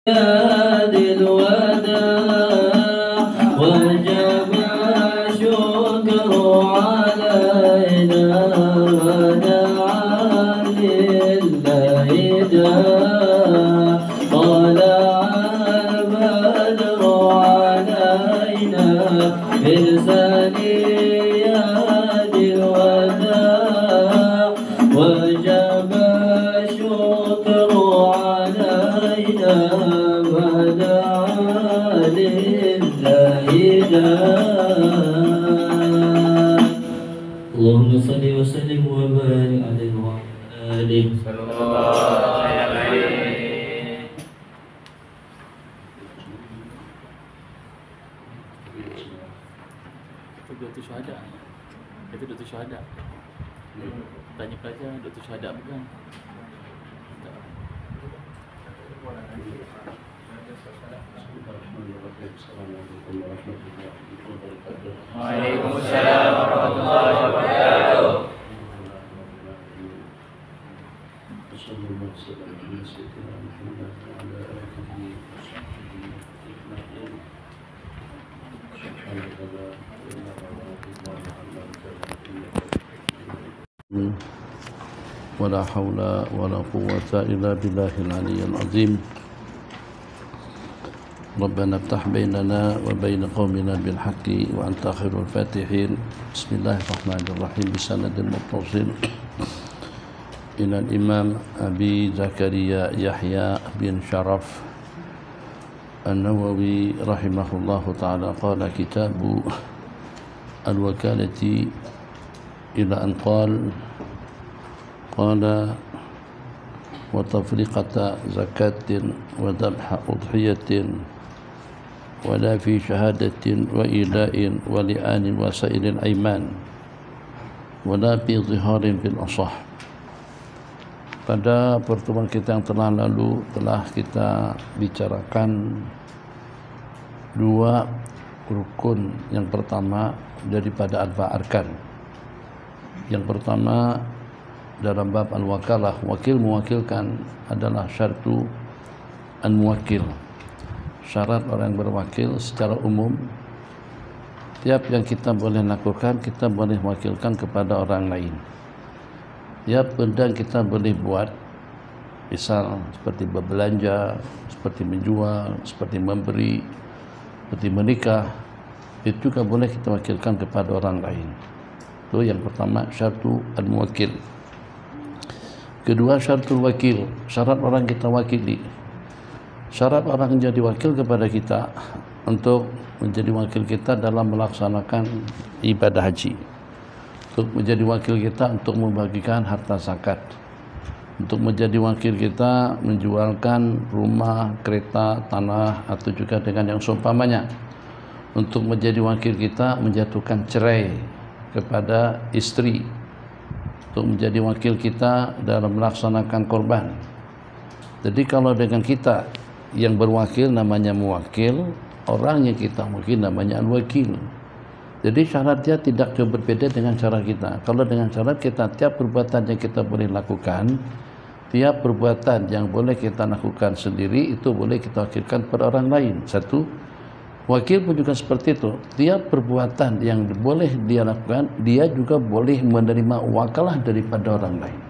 هادي الوداع وجب الشكر علينا ودعا لله داع طلع البدر علينا من ثنيات الوداع وجب الشكر علينا ودعا لله داع اللهم صل وسلم وبارك عليه وعلى آله صلى الله عليه Doktor Syuhada. Kata Doktor Syuhada. Tanya pelajar Doktor Syuhada bukan? Waalaikumsalam warahmatullahi wabarakatuh. ولا حول ولا قوة إلا بالله العلي العظيم ربنا افتح بيننا وبين قومنا بالحق وأنت خير الفاتحين بسم الله الرحمن الرحيم بسند المتصل إلى الإمام أبي زكريا يحيى بن شرف النووي رحمه الله تعالى قال كتاب الوكالة إلى أن قال وتفرقة زكاة وذبح أضحية ولا في شهادة وإيلاء ولآن وسائر الأيمان ولا في ظهار بالأصح. Pada pertemuan kita yang telah lalu telah kita bicarakan dua rukun yang pertama daripada arba arkan. Yang pertama dalam bab al-wakalah, wakil mewakilkan adalah syartu an-muwakil. Syarat orang yang berwakil secara umum, tiap yang kita boleh lakukan, kita boleh wakilkan kepada orang lain. Tiap benda yang kita boleh buat, misal seperti berbelanja, seperti menjual, seperti memberi, seperti menikah, itu juga boleh kita wakilkan kepada orang lain. Itu yang pertama, syartu al-muwakil. Kedua, syaratul wakil, syarat orang kita wakili. Syarat orang menjadi wakil kepada kita untuk menjadi wakil kita dalam melaksanakan ibadah haji, untuk menjadi wakil kita untuk membagikan harta zakat, untuk menjadi wakil kita menjualkan rumah, kereta, tanah atau juga dengan yang seumpamanya, untuk menjadi wakil kita menjatuhkan cerai kepada istri, untuk menjadi wakil kita dalam melaksanakan korban. Jadi kalau dengan kita yang berwakil namanya muwakil, orang yang kita wakil namanya al-wakil. Jadi syaratnya tidak jauh berbeda dengan cara kita. Kalau dengan syarat kita, tiap perbuatan yang kita boleh lakukan, tiap perbuatan yang boleh kita lakukan sendiri, itu boleh kita wakilkan pada orang lain. Satu, wakil pun juga seperti itu. Tiap perbuatan yang boleh dia lakukan, dia juga boleh menerima wakalah daripada orang lain.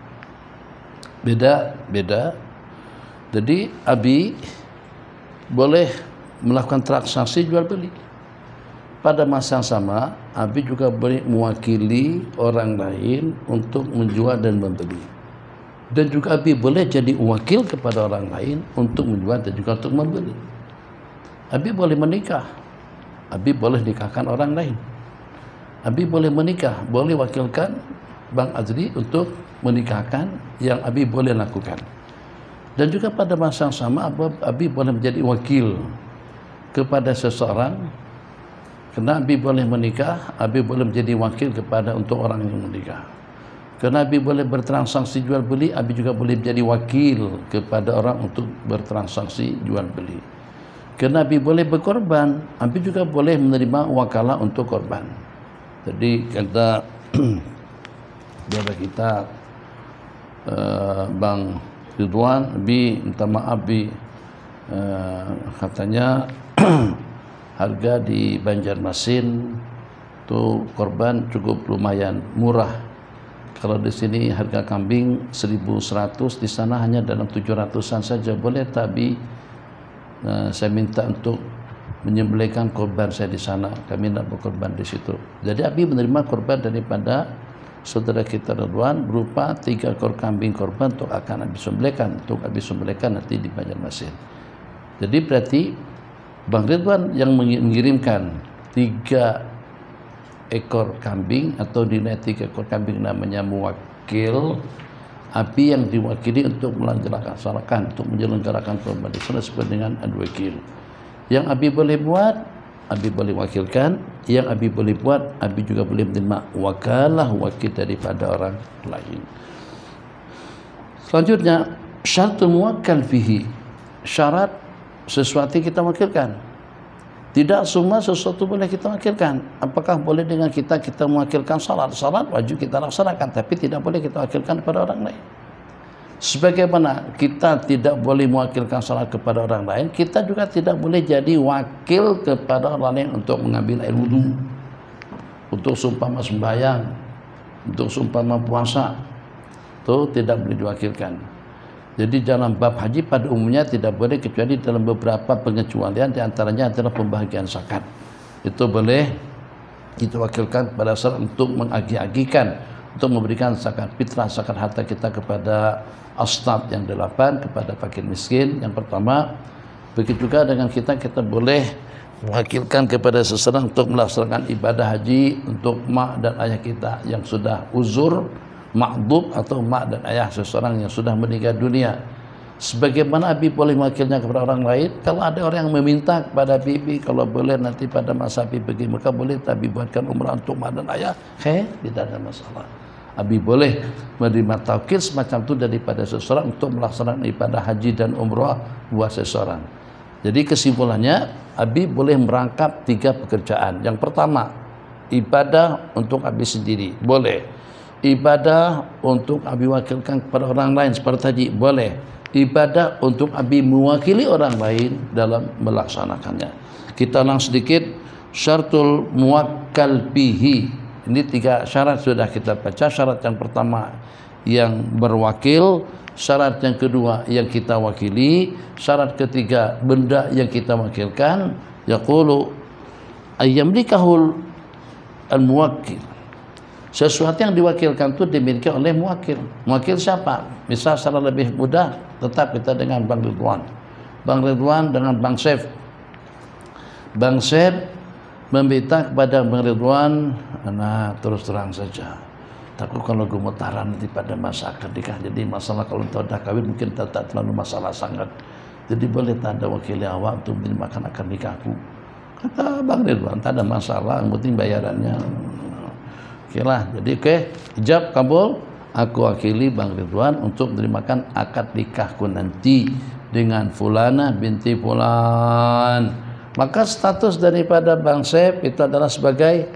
Beda. Jadi Abi boleh melakukan transaksi jual beli. Pada masa yang sama, Abi juga boleh mewakili orang lain untuk menjual dan membeli. Dan juga Abi boleh jadi wakil kepada orang lain untuk menjual dan juga untuk membeli. Abi boleh menikah, Abi boleh nikahkan orang lain. Abi boleh menikah, boleh wakilkan Bang Azri untuk menikahkan yang Abi boleh lakukan. Dan juga pada masa yang sama, Abi boleh menjadi wakil kepada seseorang. Kerana Abi boleh menikah, Abi boleh menjadi wakil kepada untuk orang yang menikah. Kerana Abi boleh bertransaksi jual beli, Abi juga boleh menjadi wakil kepada orang untuk bertransaksi jual beli. Kerana Abi boleh berkorban, Abi juga boleh menerima wakalah untuk korban. Jadi kata saudara kita Bang Ridwan, Abi minta maaf Abi, Katanya harga di Banjarmasin tuh korban cukup lumayan murah. Kalau di sini harga kambing 1.100, di sana hanya dalam 700-an saja. Boleh tapi saya minta untuk menyembelihkan korban saya di sana. Kami tidak berkorban di situ. Jadi Abi menerima korban daripada saudara kita Ridwan berupa 3 ekor kambing korban untuk akan Abi sembelihkan nanti di Banjarmasin. Jadi berarti Bang Ridwan yang mengirimkan 3 ekor kambing atau nilai 3 ekor kambing namanya muwakil. Abi yang diwakili untuk melaksanakan, untuk menyelenggarakan korban di sana sesuai dengan al-wakil. Yang Abi boleh buat, Abi boleh wakilkan. Yang Abi boleh buat, Abi juga boleh menerima wakalah wakil daripada orang lain. Selanjutnya, syaratul muwakkal fihi. Syarat sesuatu yang kita wakilkan. Tidak semua sesuatu boleh kita wakilkan. Apakah boleh dengan kita mewakilkan salat? Salat wajib kita laksanakan, tapi tidak boleh kita wakilkan kepada orang lain. Sebagaimana kita tidak boleh mewakilkan salat kepada orang lain, kita juga tidak boleh jadi wakil kepada orang lain untuk mengambil air wudu, untuk seumpama sembahyang, untuk seumpama puasa. Itu tidak boleh diwakilkan. Jadi dalam bab haji pada umumnya tidak boleh kecuali dalam beberapa pengecualian, di antaranya adalah pembahagian zakat. Itu boleh kita wakilkan kepada salat untuk mengagi-agikan, untuk memberikan zakat fitrah, zakat harta kita kepada asnaf yang 8, kepada fakir miskin yang pertama. Begitu juga dengan kita boleh mewakilkan kepada seseorang untuk melaksanakan ibadah haji untuk mak dan ayah kita yang sudah uzur, ma'dub, atau mak dan ayah seseorang yang sudah meninggal dunia. Sebagaimana Abi boleh mewakilnya kepada orang lain. Kalau ada orang yang meminta kepada Bibi, kalau boleh nanti pada masa Abi pergi Mekah, boleh Abi buatkan umrah untuk mak dan ayah, tidak ada masalah. Abi boleh menerima taukil semacam itu daripada seseorang untuk melaksanakan ibadah haji dan umrah buat seseorang. Jadi kesimpulannya, Abi boleh merangkap 3 pekerjaan. Yang pertama, ibadah untuk Abi sendiri, boleh. Ibadah untuk Abi wakilkan kepada orang lain seperti tadi, boleh. Ibadah untuk Abi mewakili orang lain dalam melaksanakannya. Kita ulang sedikit. Syaratul muwakkal bihi. Ini 3 syarat sudah kita baca. Syarat yang pertama yang berwakil, syarat yang kedua yang kita wakili, syarat ketiga benda yang kita wakilkan. Yaqulu ayyamlikahul al-muwakkil. Sesuatu yang diwakilkan itu dimiliki oleh muwakil. Muwakil siapa? Misal secara lebih mudah, tetap kita dengan Bang Ridwan. Bang Ridwan dengan Bang Syef. Bang Syef meminta kepada Bang Ridwan, nah terus terang saja, takut kalau gemetaran nanti pada masa akad nikah. Jadi masalah kalau entah dah kawin mungkin tak terlalu masalah sangat. Jadi boleh tak ada wakil awak untuk menimbangkan akad nikahku. Kata Bang Ridwan, tak ada masalah, yang penting bayarannya. Oke lah, jadi ijab kabul, aku wakili Bang Ridwan untuk menerimakan akad nikahku nanti dengan Fulana binti Fulan. Maka status daripada Bang Syef itu adalah sebagai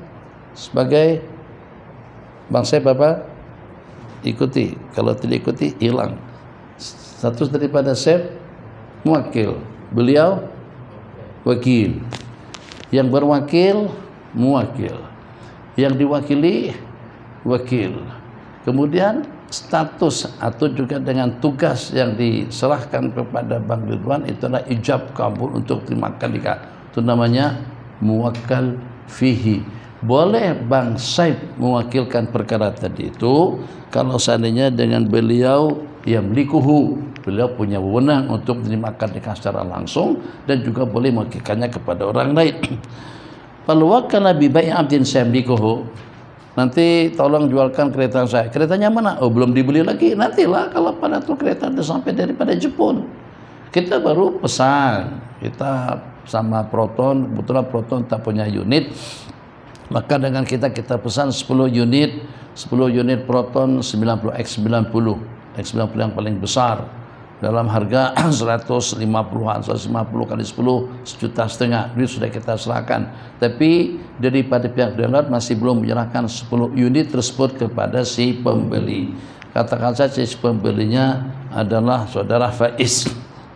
Bang Syef apa? Ikuti, kalau tidak ikuti hilang. Status daripada Syef muwakil, beliau wakil. Yang berwakil muwakil, yang diwakili wakil. Kemudian status atau juga dengan tugas yang diserahkan kepada Bang Ridwan itu adalah ijab kabul untuk terimakan nikah. Itu namanya muwakkal fihi. Boleh Bang Syef mewakilkan perkara tadi itu kalau seandainya dengan beliau yang melikuhu, beliau punya wewenang untuk terimakan nikah secara langsung, dan juga boleh mewakilkannya kepada orang lain. Falwakala bi bai'i 'abdin sayamlikuhu. Nanti tolong jualkan kereta saya. Keretanya mana? Oh, belum dibeli lagi. Nantilah kalau pada tuh kereta sudah sampai daripada Jepun. Kita baru pesan. Kita sama Proton, kebetulan Proton tak punya unit. Maka dengan kita pesan 10 unit Proton 90X90. X90 yang paling besar. Dalam harga 150-an, 150 kali 10, 1,5 juta. Ini sudah kita serahkan. Tapi daripada pihak download masih belum menyerahkan 10 unit tersebut kepada si pembeli. Katakan saja si pembelinya adalah saudara Faiz.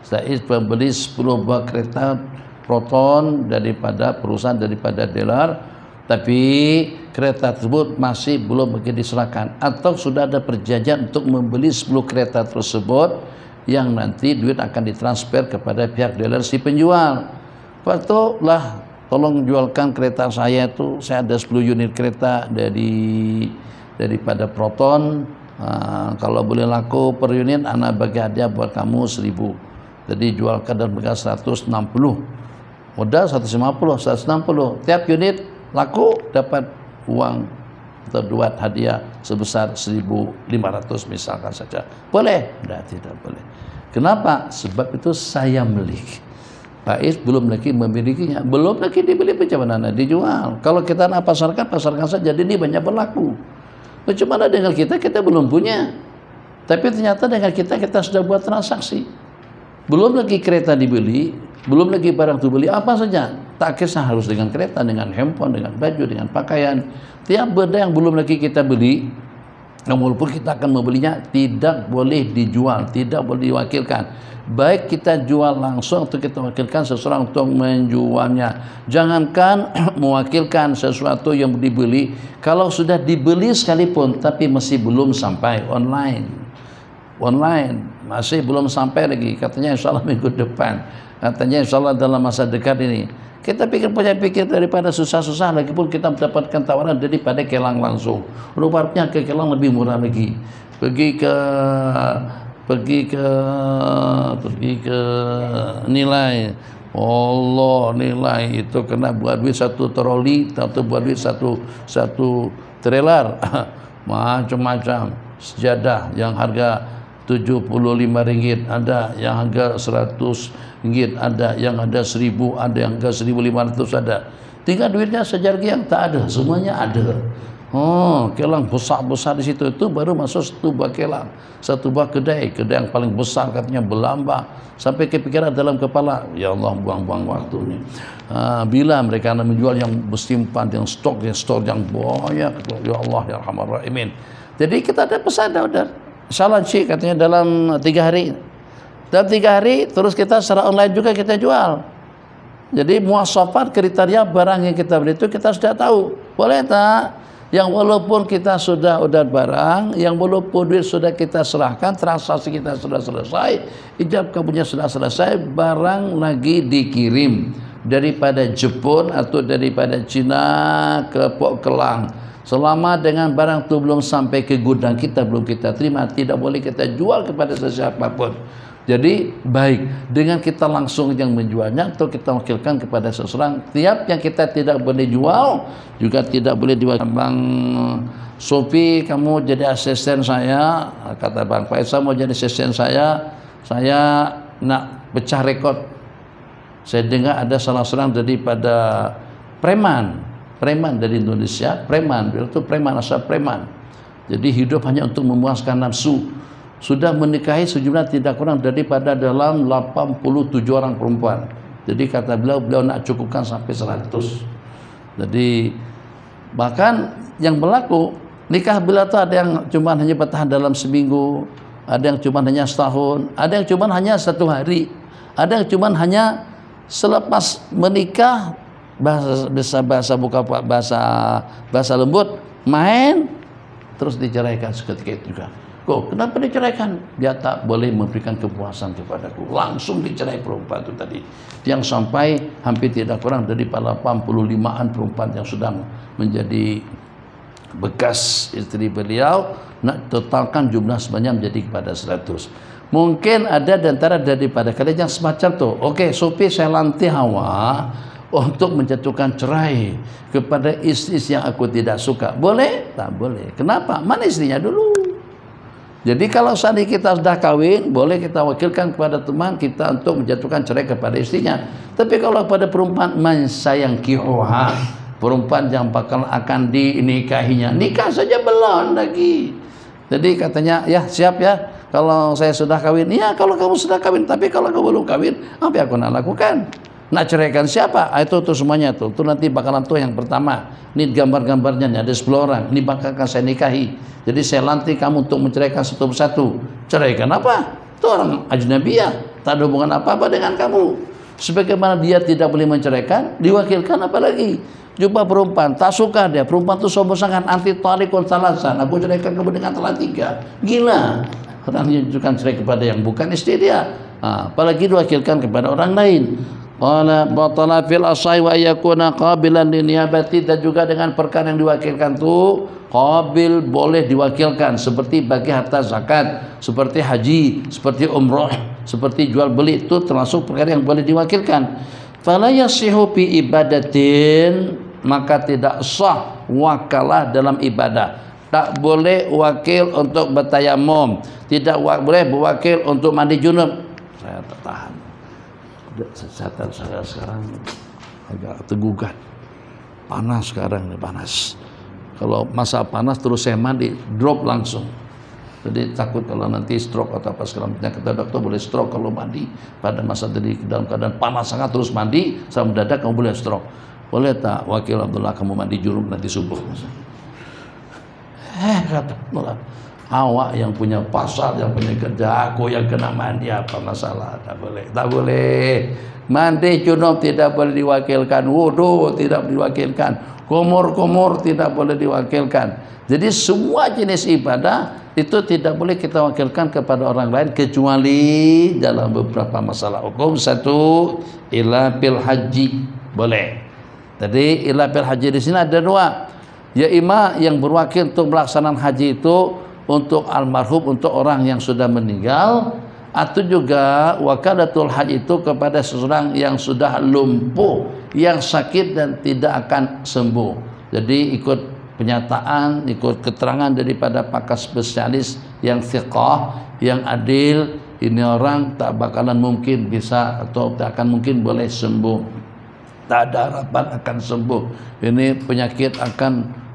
Saiz membeli 10 buah kereta Proton daripada perusahaan daripada dealer, tapi kereta tersebut masih belum begitu diserahkan, atau sudah ada perjanjian untuk membeli 10 kereta tersebut yang nanti duit akan ditransfer kepada pihak dealer si penjual. Waktu lah, tolong jualkan kereta saya itu, saya ada 10 unit kereta daripada Proton. Kalau boleh laku per unit, anak bagi hadiah buat kamu 1000. Jadi jualkan dan bagi 160. Modal 150, 160. Tiap unit laku dapat uang atau duit hadiah sebesar 1.500 misalkan saja. Boleh? Tidak boleh. Kenapa? Sebab itu saya milik. Faiz belum lagi memilikinya, belum lagi dibeli pencemaran, dijual. Kalau kita nak pasarkan saja. Jadi ini banyak berlaku. Bagaimana dengan kita belum punya, tapi ternyata dengan kita sudah buat transaksi. Belum lagi kereta dibeli, belum lagi barang itu beli, apa saja. Tak kisah harus dengan kereta, dengan handphone, dengan baju, dengan pakaian. Tiap benda yang belum lagi kita beli, walaupun kita akan membelinya, tidak boleh dijual, tidak boleh diwakilkan. Baik kita jual langsung atau kita wakilkan seseorang untuk menjualnya. Jangankan mewakilkan sesuatu yang dibeli, kalau sudah dibeli sekalipun tapi masih belum sampai online masih belum sampai lagi, katanya insya Allah minggu depan, katanya insya Allah dalam masa dekat ini. Kita pikir daripada susah-susah lagi pun kita mendapatkan tawaran daripada kelang langsung. Rupanya ke kelang lebih murah lagi. Pergi ke nilai. Allah, nilai itu kena buat duit 1 troli atau buat duit satu trailer. Macam-macam. Sejadah yang harga Rp75 ada, yang harga Rp100 ada, yang ada 1.000 ada, yang harga 1.500 ada. Tinggal duitnya sejargi yang tak ada, semuanya ada. Kelang besar-besar di situ, itu baru masuk 1 buah kelang, 1 buah kedai yang paling besar katanya berlambah. Sampai kepikiran dalam kepala, ya Allah, buang-buang waktu ini. Bila mereka nak menjual yang bersimpan, yang stok yang banyak, ya Allah ya Rahman Rahimin. Jadi kita ada pesan order. InsyaAllah Cik katanya dalam 3 hari. Dalam 3 hari terus kita secara online juga kita jual. Jadi muasafat kriteria barang yang kita beli itu kita sudah tahu. Boleh tak? Yang walaupun kita sudah barang, yang walaupun duit sudah kita serahkan, transaksi kita sudah selesai, ijab kabulnya sudah selesai, barang lagi dikirim daripada Jepun atau daripada Cina ke Pok Kelang. Selama dengan barang itu belum sampai ke gudang kita, belum kita terima, tidak boleh kita jual kepada sesiapapun. Jadi baik dengan kita langsung yang menjualnya atau kita wakilkan kepada seseorang. Tiap yang kita tidak boleh jual juga tidak boleh diwakilkan. Bang Sofi, kamu jadi asisten saya, kata Bang Faisal mau jadi asisten saya nak pecah rekod. Saya dengar ada salah seorang daripada preman dari Indonesia, itu preman asal preman. Jadi hidup hanya untuk memuaskan nafsu. Sudah menikahi sejumlah tidak kurang daripada dalam 87 orang perempuan. Jadi kata beliau nak cukupkan sampai 100. Jadi bahkan yang berlaku nikah beliau itu ada yang cuma hanya bertahan dalam seminggu, ada yang cuma hanya setahun, ada yang cuma hanya 1 hari, ada yang cuma hanya selepas menikah bahasa lembut main terus diceraikan seketika itu juga. Kok kenapa diceraikan? Dia tak boleh memberikan kepuasan kepadaku. Langsung dicerai perempuan itu tadi. Yang sampai hampir tidak kurang daripada 85-an perempuan yang sudah menjadi bekas istri beliau, nak totalkan jumlah sebanyak menjadi kepada 100. Mungkin ada di antara daripada kalian yang semacam tu. Okey, Sofi saya lantik Hawa untuk menjatuhkan cerai kepada istri yang aku tidak suka. Boleh? Tak boleh. Kenapa? Mana istrinya dulu? Jadi kalau saat ini kita sudah kawin, boleh kita wakilkan kepada teman kita untuk menjatuhkan cerai kepada istrinya. Tapi kalau kepada perempuan sayang kihoha, perempuan yang bakal akan dinikahinya, nikah saja belum lagi. Jadi katanya, ya siap ya, kalau saya sudah kawin. Ya kalau kamu sudah kawin, tapi kalau kamu belum kawin, apa yang aku nak lakukan? Nak ceraikan siapa? Itu semuanya tuh. Itu nanti bakalan tuh yang pertama. Ini gambar-gambarnya nih, ada 10 orang. Ini bakal akan saya nikahi. Jadi saya lantik kamu untuk menceraikan satu persatu. Ceraikan apa? Itu orang ajnabiyah. tak ada hubungan apa-apa dengan kamu. Sebagaimana dia tidak boleh menceraikan, diwakilkan apalagi. Jumpa perempuan, tak suka dia, perempuan itu sombong sangat, anti talikun salasan, aku ceraikan kamu dengan talak 3. Gila. Orang menunjukkan cerai kepada yang bukan istri dia. Apalagi diwakilkan kepada orang lain. Qala batala fil asai wa yakuna qabilan liniyabati, dan juga dengan perkara yang diwakilkan tu qabil boleh diwakilkan seperti bagi harta zakat, seperti haji, seperti umrah, seperti jual beli, itu termasuk perkara yang boleh diwakilkan. Fala yasihu fi ibadatin, maka tidak sah wakalah dalam ibadah. Tak boleh wakil untuk bertayamum, tidak boleh berwakil untuk mandi junub. Saya tak tahan. Kesehatan saya sekarang agak tergugat. Panas sekarang, panas. Kalau masa panas terus saya mandi, drop langsung. Jadi takut kalau nanti stroke atau apa segala macam. Kata dokter boleh stroke kalau mandi pada masa tadi dalam keadaan panas sangat terus mandi, sama mendadak kamu boleh stroke. Boleh tak wakil Abdullah kamu mandi junub nanti subuh? Kata Abdullah, awak yang punya pasar, yang punya kerja, aku yang kena mandi, apa masalah? Tak boleh, tak boleh. Mandi junub tidak boleh diwakilkan, wudu tidak boleh diwakilkan, kumur tidak boleh diwakilkan. Jadi semua jenis ibadah itu tidak boleh kita wakilkan kepada orang lain kecuali dalam beberapa masalah hukum. Satu, ila bil haji boleh. Jadi ila bil haji di sini ada dua. Ya ima yang berwakil untuk pelaksanaan haji itu untuk almarhum, untuk orang yang sudah meninggal, atau juga wakalatul haji itu kepada seseorang yang sudah lumpuh, yang sakit dan tidak akan sembuh. Jadi ikut penyataan, ikut keterangan daripada pakar spesialis yang thiqah, yang adil, ini orang tak bakalan mungkin bisa atau tak akan mungkin boleh sembuh, tak ada harapan akan sembuh, ini penyakit akan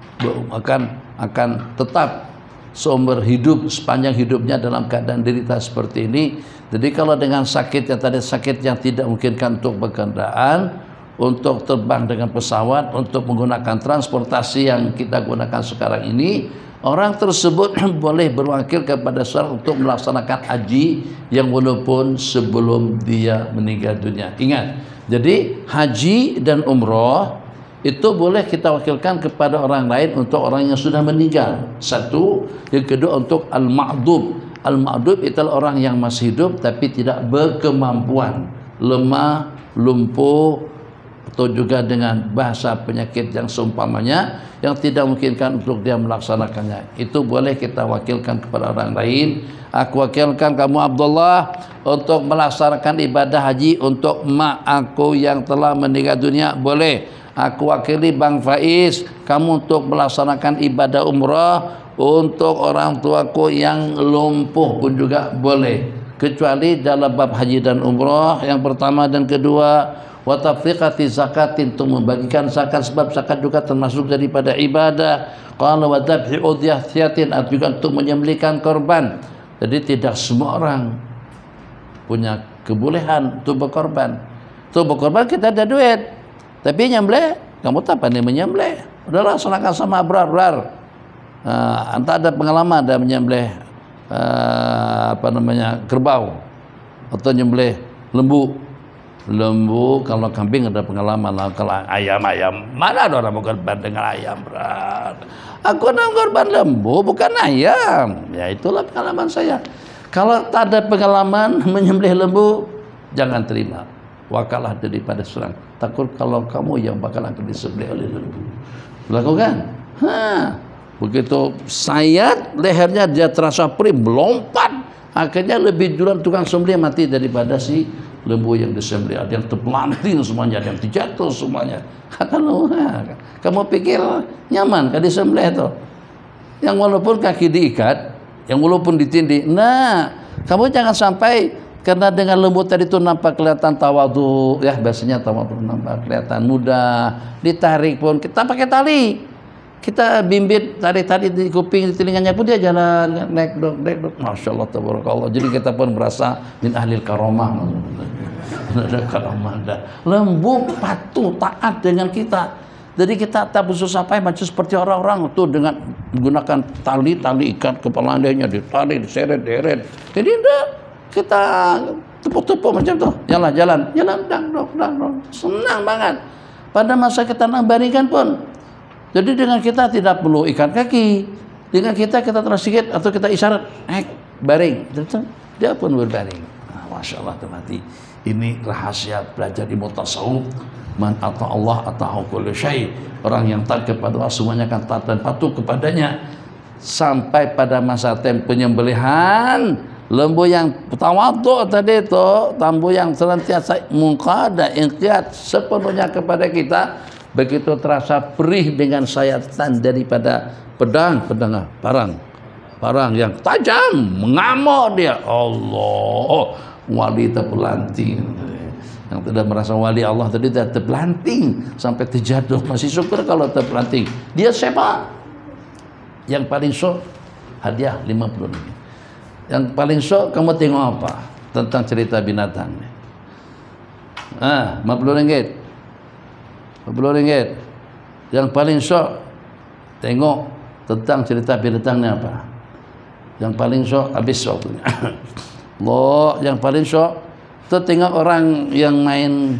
tetap seumur hidup, sepanjang hidupnya dalam keadaan derita seperti ini. Jadi kalau dengan sakit yang tadi, sakit yang tidak memungkinkan untuk berkendaraan, untuk terbang dengan pesawat, untuk menggunakan transportasi yang kita gunakan sekarang ini, orang tersebut boleh berwakil kepada seorang untuk melaksanakan haji yang walaupun sebelum dia meninggal dunia. Ingat, jadi haji dan umrah itu boleh kita wakilkan kepada orang lain untuk orang yang sudah meninggal. Satu. Yang kedua untuk al-ma'dub. Al-ma'dub itu orang yang masih hidup tapi tidak berkemampuan, lemah, lumpuh, atau juga dengan bahasa penyakit yang seumpamanya yang tidak memungkinkan untuk dia melaksanakannya. Itu boleh kita wakilkan kepada orang lain. Aku wakilkan kamu Abdullah untuk melaksanakan ibadah haji untuk mak aku yang telah meninggal dunia, boleh. Aku wakili Bang Faiz kamu untuk melaksanakan ibadah umrah untuk orang tuaku yang lumpuh pun juga boleh, kecuali dalam bab haji dan umrah yang pertama dan kedua. Wa tafriqati zakatin, untuk membagikan zakat, sebab zakat juga termasuk daripada ibadah. Qala wa dhabhi udhiyatin, juga untuk menyembelihkan korban. Jadi tidak semua orang punya kebolehan untuk berkorban. Untuk berkorban kita ada duit, tapi nyembelih kamu tak pandai menyembelih, udahlah laksanakan sama abrar. Anda ada pengalaman ada menyembelih kerbau atau nyembelih lembu? Kalau kambing ada pengalaman lah. Kalau ayam mana ada orang mau korban dengan ayam, berat. Aku nak korban lembu bukan ayam. Ya itulah pengalaman saya. Kalau tak ada pengalaman menyembelih lembu, jangan terima wakalah daripada seorang. Takut kalau kamu yang bakal akan disembelih oleh lembu. Lakukan. Begitu sayat lehernya dia terasa perih, melompat. Akhirnya lebih duluan tukang sembelih mati daripada si lembu yang disembelih. Ada yang terpelanting semuanya, ada yang terjatuh semuanya. Kata lu, kamu pikir nyaman kan disembelih itu? Yang walaupun kaki diikat, yang walaupun ditindih. Nah, kamu jangan sampai karena dengan lembu tadi itu nampak kelihatan tawadhu, ya biasanya tawadhu nampak kelihatan mudah, ditarik pun kita pakai tali, kita bimbit tarik di kuping, di telinganya pun dia jalan, naik dok, masya Allah tabarakallah. Jadi kita pun merasa min ahlil karamah, ada karamah. Lembu patuh taat dengan kita. Jadi kita tak bersusah payah macam seperti orang-orang itu dengan menggunakan tali ikat kepalanya, ditarik, diseret, deret. Jadi enggak. kita tepuk-tepuk macam tu, jalan, dang, senang banget. Pada masa kita nak baringkan pun, jadi dengan kita tidak perlu ikat kaki, dengan kita terus sikit atau kita isyarat, baring, dia pun berbaring. Masya Allah temati. Ini rahasia belajar ilmu tasawuf. Man ata Allah atahu kulli syai. Orang yang taat kepada Allah semuanya akan taat dan patuh kepadanya. Sampai pada masa penyembelihan, lembu yang tawadhu tadi itu, lembu yang senantiasa munqada inqiyad sepenuhnya kepada kita, begitu terasa perih dengan sayatan daripada parang yang tajam, mengamuk dia. Allah, wali terpelanting. Yang tidak merasa wali Allah tadi terpelanting sampai terjatuh. Masih syukur kalau terpelanting. Dia siapa? Yang paling syok hadiah 50 ringgit. Yang paling syok kamu tengok apa? Tentang cerita binatang. 50 ringgit. 50 ringgit. Yang paling syok tengok tentang cerita binatangnya apa? Yang paling syok habis waktunya. Loh, yang paling syok tu tengok orang yang main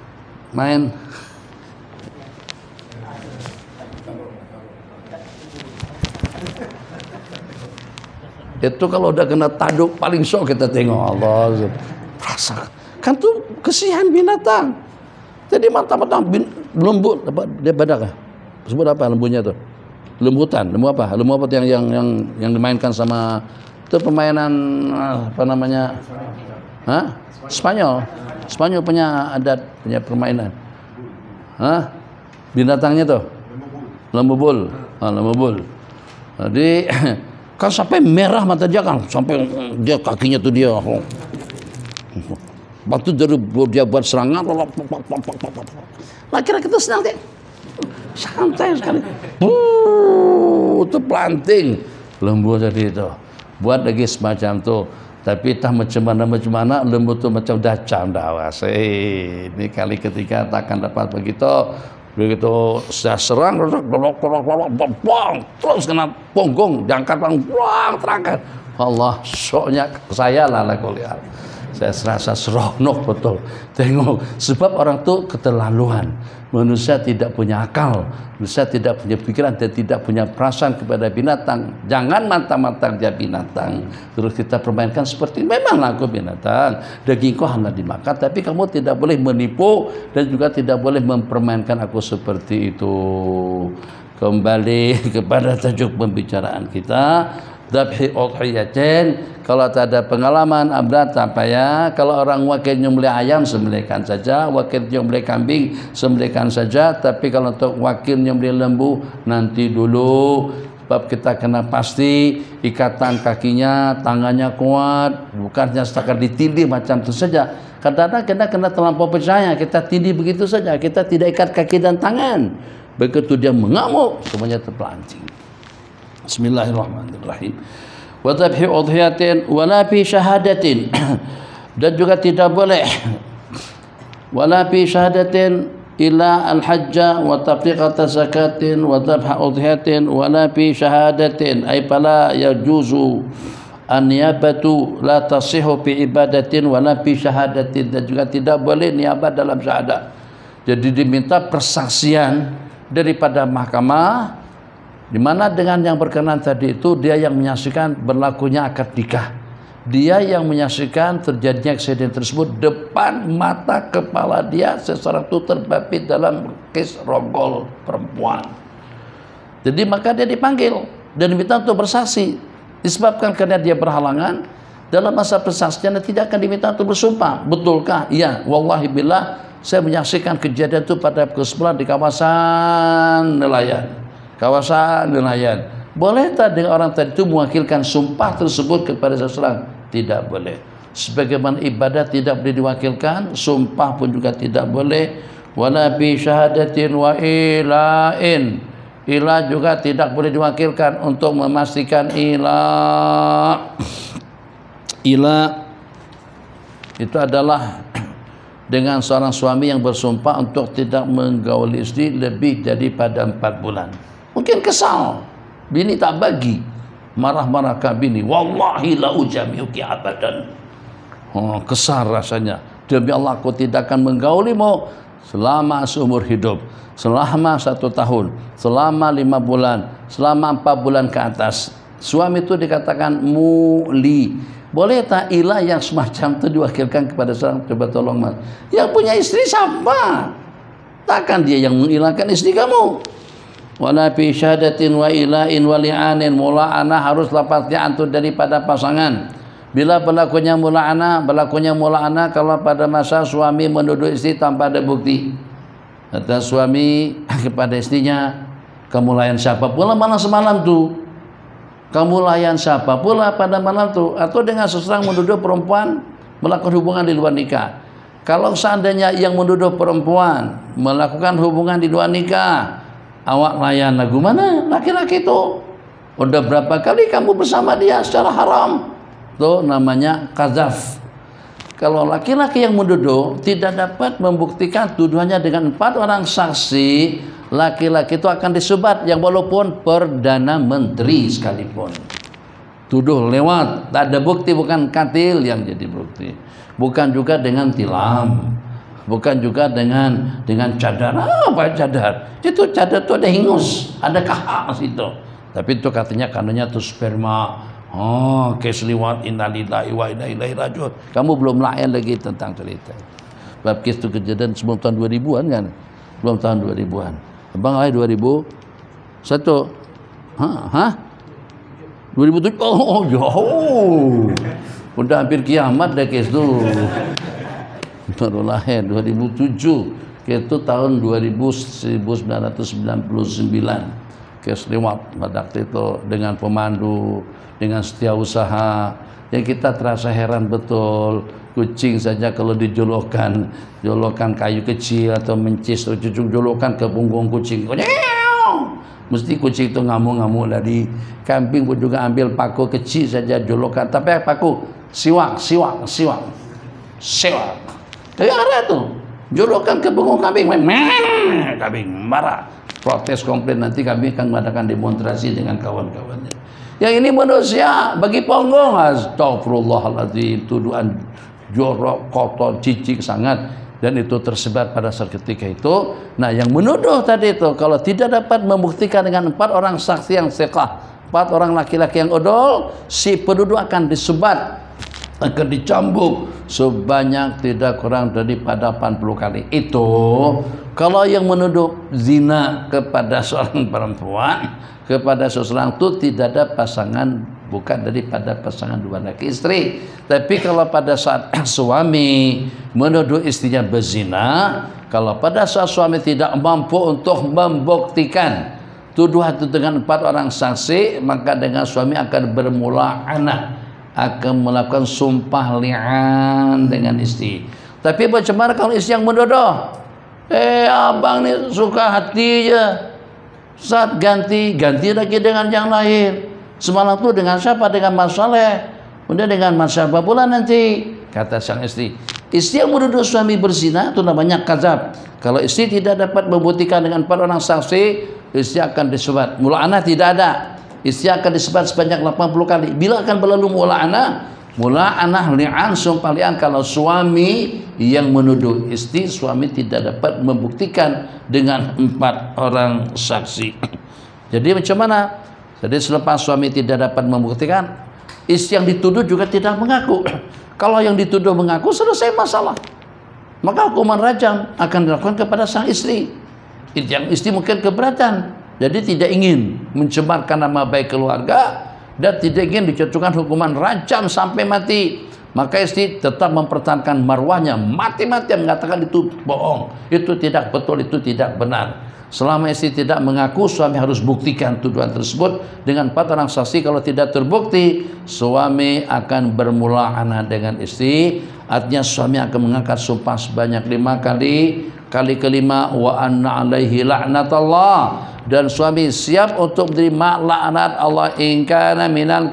itu kalau udah kena taduk paling syok kita tengok. Allah, rasa kan tuh kesian binatang. Jadi mata-mata lembut apa dia badak. Sebut apa lembunya tuh? Lembu hutan, lembu apa yang dimainkan sama itu permainan apa namanya? Spanyol punya adat, punya permainan. Binatangnya tuh lembu bul. Lembu bul. Jadi kan sampai merah mata dia kan, sampai dia kakinya tuh dia. Waktu dia buat serangan, kira kita senang deh. Santai sekali. Itu planting lembu tadi itu. Buat lagi semacam tu. Tapi tak macam mana lembu tu macam dacam dah. Ini kali ketiga takkan dapat begitu saya serang terus kena punggung diangkat terangkat. Allah, syoknya saya lah kuliah. Saya serasa seronok betul tengok, sebab orang tu keterlaluan. Manusia tidak punya akal, manusia tidak punya pikiran dan tidak punya perasaan kepada binatang. Jangan mata-mata dia binatang terus kita permainkan seperti memanglah aku binatang, dagingku hendak dimakan, tapi kamu tidak boleh menipu dan juga tidak boleh mempermainkan aku seperti itu. Kembali kepada tajuk pembicaraan kita, Dabhi udhiyatin. Kalau tak ada pengalaman abad apa ya? Kalau orang wakil nyembelih ayam sembelihkan saja, wakil nyembelih kambing sembelihkan saja. Tapi kalau untuk wakil nyembelih lembu nanti dulu, sebab kita kena pasti ikatan kakinya, tangannya kuat, bukannya setakat ditindih macam itu saja. Kadang-kadang kita kena terlampau percaya, kita tindih begitu saja, kita tidak ikat kaki dan tangan. Begitu dia mengamuk, semuanya terpelanting. Bismillahirrahmanirrahim. Wa dhabhi udhiyatin wala fi syahadatin. Dan juga tidak boleh wala fi syahadatin ila al-hajja wa tafriqata zakatin wa dhabha udhiyatin wala fi syahadatin ay fala yajuzu an-niyabatu la tasihu fi ibadatin wala fi syahadatin. Dan juga tidak boleh niabat dalam syahadat. Jadi diminta persaksian daripada mahkamah, di mana dengan yang berkenan tadi itu dia yang menyaksikan berlakunya akad nikah, dia yang menyaksikan terjadinya kejadian tersebut depan mata kepala dia, seseorang itu terbabit dalam kes rogol perempuan. Jadi maka dia dipanggil dan diminta untuk bersaksi. Disebabkan karena dia berhalangan dalam masa persaksian, tidak akan diminta untuk bersumpah. Betulkah? Iya, wallahi billah saya menyaksikan kejadian itu pada pukul 9 di kawasan nelayan. Boleh tak dengan orang tadi itu mewakilkan sumpah tersebut kepada seseorang? Tidak boleh. Sebagaimana ibadah tidak boleh diwakilkan, sumpah pun juga tidak boleh. Wala bi syahadatin wa ilain. Ilah juga tidak boleh diwakilkan untuk memastikan ilah. Ilah itu adalah dengan seorang suami yang bersumpah untuk tidak menggauli istri lebih daripada 4 bulan. Mungkin kesal, bini tak bagi, marah-marah ke bini, wallahi la ujamiuki abadan, kesal rasanya. Demi Allah, aku tidak akan menggaulimu selama seumur hidup, selama 1 tahun, selama 5 bulan, selama 4 bulan ke atas. Suami itu dikatakan muli. Boleh tak ilah yang semacam itu diwakilkan kepada seorang? Coba tolong mas, yang punya istri siapa? Takkan dia yang mengilahkan istri kamu? Wala fi syahadatin wa ilain wa li'anin, mula'anah harus lapasnya antu daripada pasangan. Bila berlakunya mula'anah kalau pada masa suami menuduh istri tanpa ada bukti. Kata suami kepada istrinya, kamu layan siapa pula malam semalam tuh? Kamu layan siapa pula pada malam tuh? Atau dengan seseorang menuduh perempuan melakukan hubungan di luar nikah. Kalau seandainya yang menuduh perempuan melakukan hubungan di luar nikah, awak layan lagu mana? Laki-laki itu udah berapa kali kamu bersama dia secara haram? Itu namanya kazaf. Kalau laki-laki yang menuduh tidak dapat membuktikan tuduhannya dengan 4 orang saksi, laki-laki itu akan disebat, yang walaupun Perdana Menteri sekalipun. Tuduh lewat, tak ada bukti, bukan katil yang jadi bukti. Bukan juga dengan tilam, bukan juga dengan cadar. Apa cadar? Itu cadar itu ada hingus, ada kahas itu. Tapi itu katanya karenanya itu sperma. Kesliwat innalillahi wa inna ilaihi rajiun. Kamu belum layan lagi tentang cerita. Bab kes itu kejadian sebelum tahun 2000-an kan? Belum tahun 2000-an. Abang lahir 2001. 2007. Oh, jauh. Udah hampir kiamat dah kes itu. Baru lahir 2007. Kes itu tahun 1999. Kes lewat pada waktu itu dengan pemandu, dengan setiausaha, yang kita terasa heran betul. Kucing saja kalau dijolokkan kayu kecil atau mencis atau jolokan ke punggung kucing, mesti kucing itu ngamuk-ngamuk dari. Kambing pun juga ambil paku kecil saja jolokan, tapi paku siwak. Dari arah tuh jolokan ke punggung kambing, kambing marah, protes komplain. Nanti kami akan mengadakan demonstrasi dengan kawan-kawannya. Yang ini manusia bagi ponggong. Astagfirullahaladzim, tuduhan jorok, kotor, cicik sangat, dan itu tersebar pada saat ketika itu. Nah, yang menuduh tadi itu kalau tidak dapat membuktikan dengan 4 orang saksi yang sekah, 4 orang laki-laki yang odol, si penuduh akan disebat, akan dicambuk sebanyak tidak kurang daripada 80 kali. Itu kalau yang menuduh zina kepada seorang perempuan, kepada seseorang itu tidak ada pasangan, bukan daripada pasangan 2 laki istri. Tapi kalau pada saat suami menuduh istrinya berzina, kalau pada saat suami tidak mampu untuk membuktikan tuduhan itu dengan 4 orang saksi, maka dengan suami akan bermula'anah, akan melakukan sumpah li'an dengan istri. Tapi bagaimana kalau istri yang menuduh? Abang ni suka hati je, saat ganti lagi dengan yang lain. Semalam tu dengan siapa? Dengan Mas Saleh. Kemudian dengan Mas siapa pula nanti? Kata sang istri. Istri yang menuduh suami berzina itu namanya kazab. Kalau istri tidak dapat membuktikan dengan 4 orang saksi, istri akan disebat. Mula'anah tidak ada. Istri akan disebat sebanyak 80 kali. Bila akan berlalu mula'anah? Mula'anah li'an, sumpah li'an kalau suami yang menuduh istri, suami tidak dapat membuktikan dengan 4 orang saksi. Jadi macam mana? Jadi selepas suami tidak dapat membuktikan, istri yang dituduh juga tidak mengaku. Kalau yang dituduh mengaku, selesai masalah. Maka hukuman rajam akan dilakukan kepada sang istri. Yang istri mungkin keberatan, jadi tidak ingin mencemarkan nama baik keluarga dan tidak ingin dijatuhkan hukuman rajam sampai mati. Maka istri tetap mempertahankan marwahnya, mati-matian mengatakan itu bohong, itu tidak betul, itu tidak benar. Selama istri tidak mengaku, suami harus buktikan tuduhan tersebut dengan 4 orang saksi. Kalau tidak terbukti, suami akan bermula'anah dengan istri. Artinya suami akan mengangkat sumpah sebanyak 5 kali. Kali kelima, wa anna alaihi la'natullah, dan suami siap untuk menerima laknat Allah in kana minal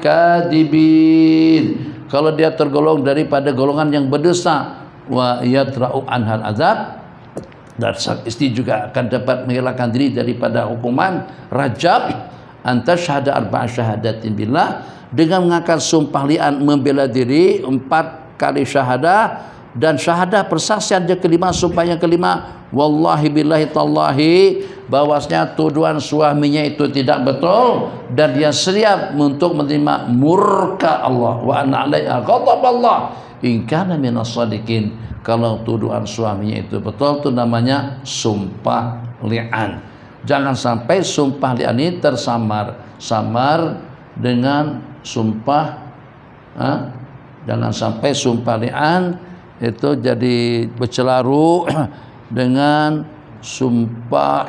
kadibin, kalau dia tergolong daripada golongan yang berdosa. Wa yadra'u anhal azab, dan sang istri juga akan dapat mengelakkan diri daripada hukuman rajab. Anta syahada arba'a syahadatin billah, dengan mengangkat sumpah li'an membela diri 4 kali syahadah, dan syahadah persaksian yang kelima, sumpah yang kelima, wallahi billahi tallahi, bahwasanya tuduhan suaminya itu tidak betul dan dia siap untuk menerima murka Allah, wa anna alaiha ghadab Allah in kana minas shadiqin. Kalau tuduhan suaminya itu betul, itu namanya sumpah li'an. Jangan sampai sumpah li'an ini tersamar-samar dengan sumpah, jangan sampai sumpah li'an itu jadi bercelaru dengan sumpah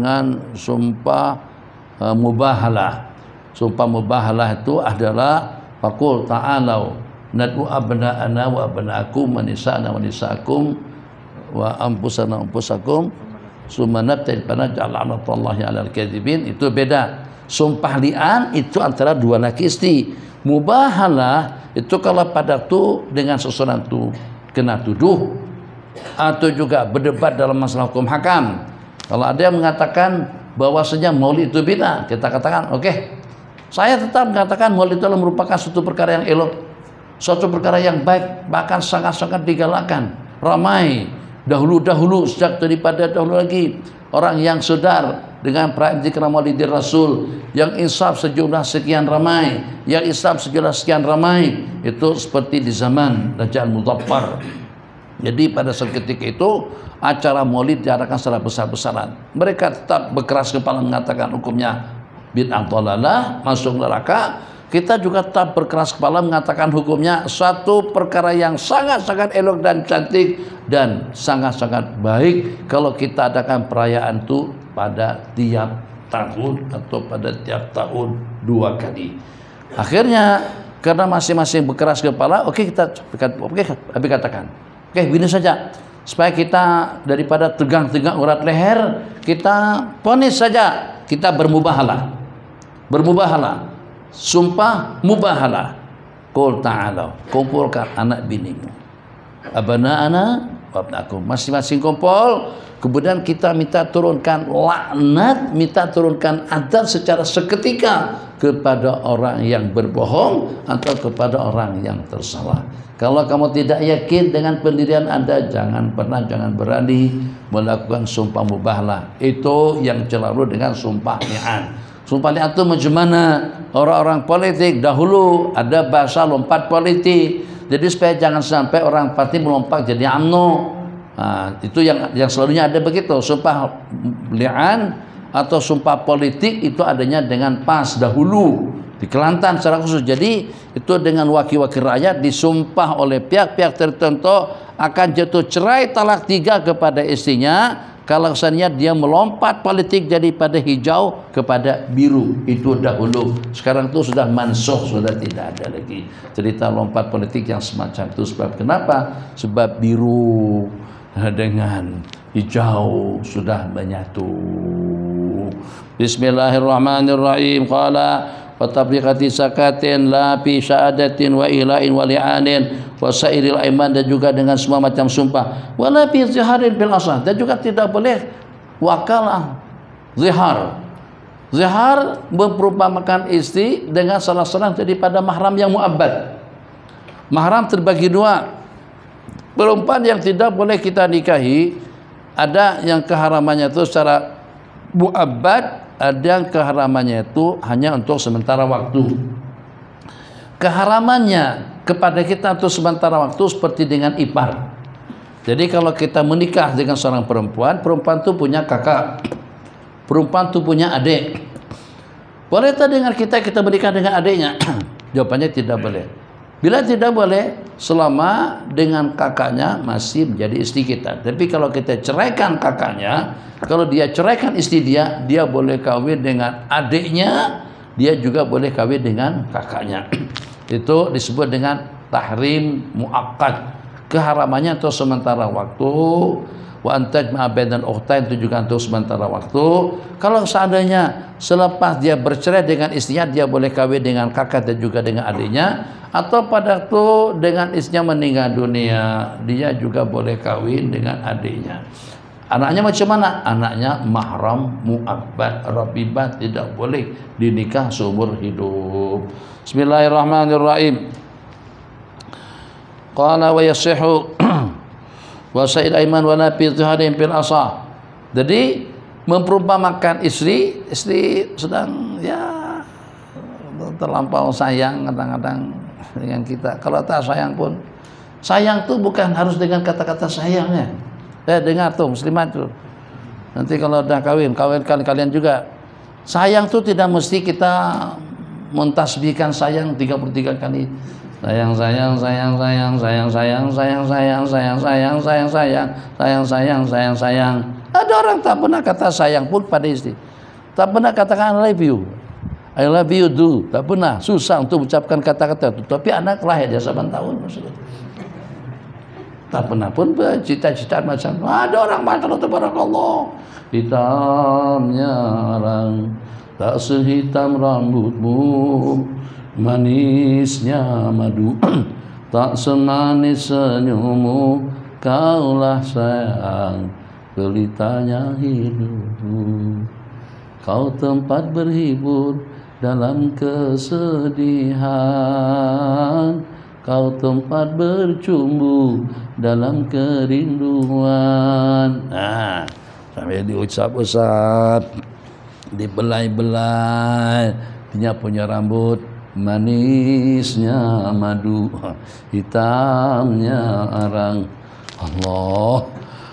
mubahalah. Sumpah mubahalah itu adalah faqul ta'alau nad'u abna'ana wa abna'akum wa nisa'ana wa nisa'akum wa anfusana anfusakum summa nabtahil fanaj'al 'alatallahi 'alal kadhibin. Itu beda. Sumpah li'an itu antara dua laki istri. Mubahalah itu kalau pada tu dengan seseorang tu kena tuduh atau juga berdebat dalam masalah hukum hakam. Kalau ada yang mengatakan bahwasanya maulid itu bid'ah, kita katakan oke, saya tetap mengatakan maulid itu merupakan suatu perkara yang elok, suatu perkara yang baik, bahkan sangat-sangat digalakkan. Ramai dahulu sejak daripada dahulu lagi orang yang sedar dengan perayaan zikr Maulidir Rasul, yang insaf sejumlah sekian ramai, yang insaf sejumlah sekian ramai, itu seperti di zaman Raja Al-Muzaffar. Jadi pada saat ketika itu acara maulid diadakan secara besar-besaran. Mereka tetap berkeras kepala mengatakan hukumnya bid'ah dhalalah, masuk neraka. Kita juga tetap berkeras kepala mengatakan hukumnya suatu perkara yang sangat-sangat elok dan cantik dan sangat-sangat baik kalau kita adakan perayaan itu pada tiap tahun atau pada tiap tahun 2 kali. Akhirnya karena masing-masing berkeras kepala, kita katakan, begini saja, supaya kita daripada tegang-tegang urat leher, kita ponis saja, kita bermubahalah, sumpah mubahalah. Qul ta'ala, kumpulkan anak binimu, abna'ana wa abna'akum, masing-masing kumpul. Kemudian kita minta turunkan laknat, minta turunkan adab secara seketika kepada orang yang berbohong atau kepada orang yang tersalah. Kalau kamu tidak yakin dengan pendirian Anda, jangan berani melakukan sumpah mubahalah. Itu yang celaru dengan sumpah li'an. Sumpah li'an itu macam mana? Orang-orang politik dahulu ada bahasa lompat politik. Jadi supaya jangan sampai orang parti melompat jadi UMNO. Itu yang selalunya ada begitu. Sumpah li'an atau sumpah politik itu adanya dengan PAS dahulu di Kelantan secara khusus. Jadi itu dengan wakil-wakil rakyat disumpah oleh pihak-pihak tertentu akan jatuh cerai talak 3 kepada istrinya kalau misalnya dia melompat politik daripada hijau kepada biru. Itu dahulu. Sekarang itu sudah mansuh, sudah tidak ada lagi cerita lompat politik yang semacam itu. Sebab kenapa? Sebab biru dengan hijau sudah menyatu. Bismillahirrahmanirrahim. Qala fatabriqati sakatin la fi syahadatin wa ilain wa li'anin wa sairil aiman, dan juga dengan semua macam sumpah. Wala fi ziharin bil asah, dan juga tidak boleh wakalah zihar. Zihar memperumpamakan istri dengan salah seorang daripada mahram yang muabbad. Mahram terbagi 2. Perempuan yang tidak boleh kita nikahi, ada yang keharamannya itu secara muabbad, ada yang keharamannya itu hanya untuk sementara waktu. Keharamannya kepada kita untuk sementara waktu seperti dengan ipar. Jadi kalau kita menikah dengan seorang perempuan, perempuan itu punya kakak, perempuan itu punya adik. Boleh tak dengan kita menikah dengan adiknya? Jawabannya tidak boleh. Bila tidak boleh, selama dengan kakaknya masih menjadi istri kita. Tapi kalau kita ceraikan kakaknya, kalau dia ceraikan istri dia, dia boleh kawin dengan adiknya, dia juga boleh kawin dengan kakaknya. Itu disebut dengan tahrim muakkad. Keharamannya untuk sementara waktu. Wa antajma'a bainal ukhtain, itu juga untuk sementara waktu. Kalau seandainya selepas dia bercerai dengan istrinya, dia boleh kawin dengan kakak dan juga dengan adiknya. Atau pada waktu dengan istrinya meninggal dunia, dia juga boleh kawin dengan adiknya. Anaknya macam mana? Anaknya mahram muabbad rabibah, tidak boleh dinikah seumur hidup. Bismillahirrahmanirrahim. qala wa yasihu wa sa'id aiman wa la fi dhahrin fil asa. Jadi memperumpamakan istri sedang ya terlampau sayang kadang-kadang dengan kita. Kalau tak sayang pun, sayang tuh bukan harus dengan kata-kata sayangnya. Dengar tuh muslimat tuh. Nanti kalau udah kawin kalian juga. Sayang tuh tidak mesti kita mentasbihkan sayang 33 kali. Sayang. Ada orang tak pernah kata sayang pun pada istri. Tak pernah katakan I love you. I love you do. Tak pernah. Susah untuk ucapkan kata-kata itu. Tapi anak lahir dia 8 tahun maksudnya. Tak pernah pun bercita-cita macam ada orang macam tabarakallah. Hitamnya arang, tak sehitam rambutmu. Manisnya madu, tak semanis senyummu. Kaulah sayang, pelitanya hidup. Kau tempat berhibur dalam kesedihan. Kau tempat bercumbu dalam kerinduan. Nah, sampai diucap-ucap, dibelai-belai. Dia punya rambut manisnya madu, hitamnya arang. Allah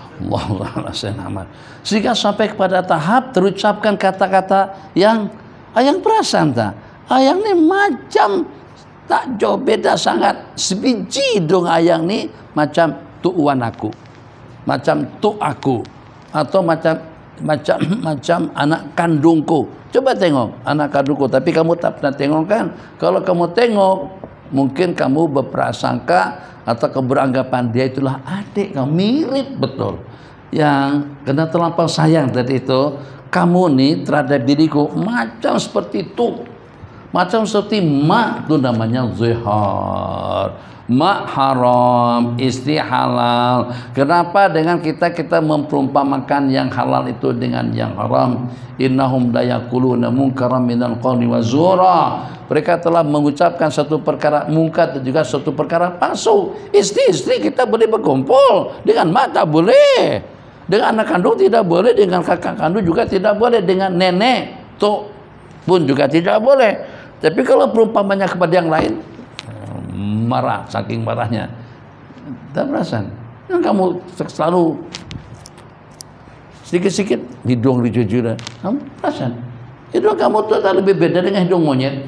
sehingga sampai kepada tahap terucapkan kata-kata yang perasaan tak. Ayang ni macam tak jauh beda sangat sebiji dong ayang ni macam tuan aku, macam tuk aku, atau macam anak kandungku. Coba tengok anak kandungku, tapi kamu tak pernah tengok kan? Kalau kamu tengok, mungkin kamu berprasangka atau keberanggapan dia itulah adik kamu, mirip betul. Yang kena terlampau sayang tadi itu, kamu nih terhadap diriku macam seperti itu, macam seperti mak itu namanya zihar. Mak haram, istri halal. Kenapa dengan kita memperumpamakan yang halal itu dengan yang haram? Innahum la yaquluna munkaran minal qawli wa zura. Mereka telah mengucapkan satu perkara mungkar dan juga satu perkara palsu. Istri kita boleh berkumpul, dengan mak tak boleh, dengan anak kandung tidak boleh, dengan kakak kandung juga tidak boleh, dengan nenek tok pun juga tidak boleh. Tapi kalau perumpamannya kepada yang lain, marah, saking marahnya. Tak perasan. Yang kamu selalu sedikit-sedikit hidung dijujur. Kamu perasan? Hidung kamu tu tak lebih beda dengan hidung monyet.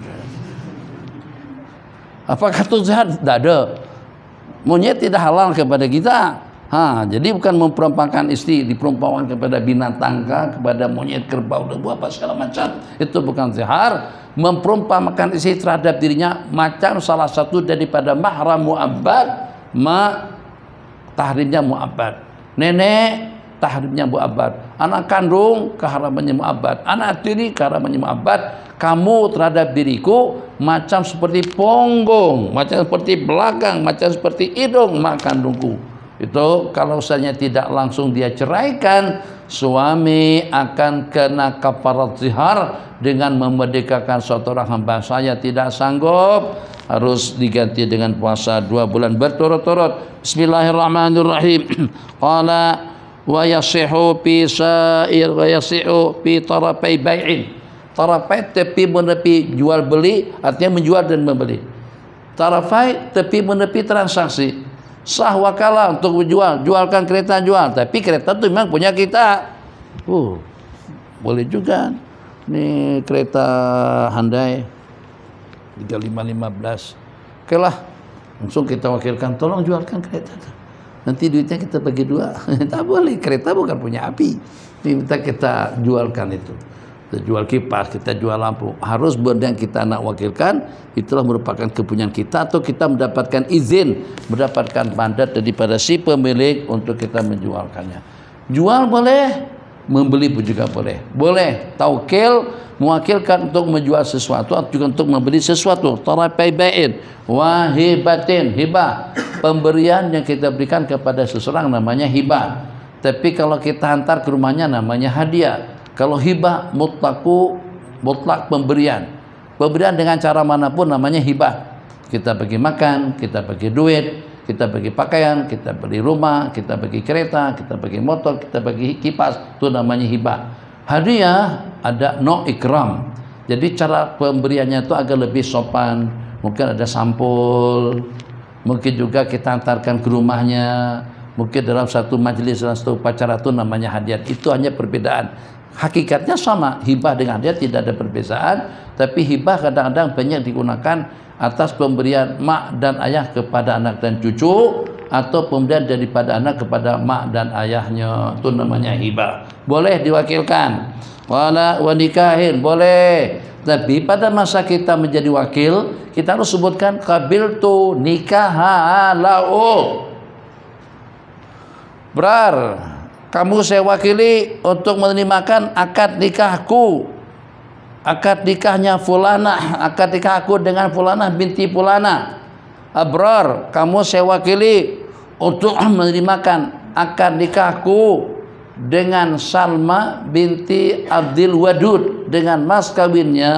Apakah itu sehat? Tak ada. Monyet tidak halal kepada kita. Jadi bukan memperumpakan istri, diperumpakan kepada binatang, kepada monyet, kerbau, debu, apa segala macam. Itu bukan zihar. Memperumpamakan istri terhadap dirinya macam salah satu daripada mahram mu'abbad. Tahrimnya mu'abbad. Nenek, tahrimnya mu'abbad. Anak kandung, keharamannya mu'abbad. Anak tiri, keharamannya mu'abbad. Kamu terhadap diriku macam seperti punggung, macam seperti belakang, macam seperti hidung mak kandungku. Itu kalau misalnya tidak langsung dia ceraikan, suami akan kena kafarat zihar dengan memerdekakan suatu orang hamba. Saya tidak sanggup, harus diganti dengan puasa 2 bulan berturut-turut. Bismillahirrahmanirrahim. Qala wa yasihu fi sa'ir wa yasihu fi tarafai bai'in. Tarafai tepi menepi jual beli, artinya menjual dan membeli. Tarafai tepi menepi transaksi. Sah wakalah untuk menjual, jualkan kereta jual, tapi kereta itu memang punya kita. Boleh juga. Ini kereta Hyundai 3515. Oke lah, langsung kita wakilkan, tolong jualkan kereta itu. Nanti duitnya kita bagi 2. Tak boleh, kereta bukan punya api. Minta kita jualkan itu. Kita jual kipas, kita jual lampu. Harus benda yang kita nak wakilkan itulah merupakan kepunyaan kita, atau kita mendapatkan izin, mendapatkan mandat daripada si pemilik untuk kita menjualkannya. Jual boleh, membeli pun juga boleh. Boleh taukil, mewakilkan untuk menjual sesuatu atau juga untuk membeli sesuatu. Tarafai bai'in wa hibatin. Hibah, pemberian yang kita berikan kepada seseorang namanya hibah. Tapi kalau kita hantar ke rumahnya namanya hadiah. Kalau hibah mutlak pemberian dengan cara manapun namanya hibah. Kita bagi makan, kita bagi duit, kita bagi pakaian, kita beli rumah, kita bagi kereta, kita bagi motor, kita bagi kipas, itu namanya hibah. Hadiah ada no ikram. Jadi cara pemberiannya itu agak lebih sopan. Mungkin ada sampul, mungkin juga kita antarkan ke rumahnya, mungkin dalam satu majelis, dalam satu upacara itu namanya hadiah. Itu hanya perbedaan. Hakikatnya sama, hibah dengan hadiah tidak ada perbedaan, tapi hibah kadang-kadang banyak digunakan atas pemberian mak dan ayah kepada anak dan cucu, atau pemberian daripada anak kepada mak dan ayahnya, itu namanya hibah. Boleh diwakilkan. Wala wanikahin boleh. Tapi pada masa kita menjadi wakil, kita harus sebutkan qabiltu nikaha lau. Brar, kamu saya wakili untuk menerimakan akad nikahku. Akad nikahnya fulana, akad nikah aku dengan fulana binti fulana. Abrar, kamu saya wakili untuk menerimakan akad nikahku dengan Salma binti Abdul Wadud dengan mas kawinnya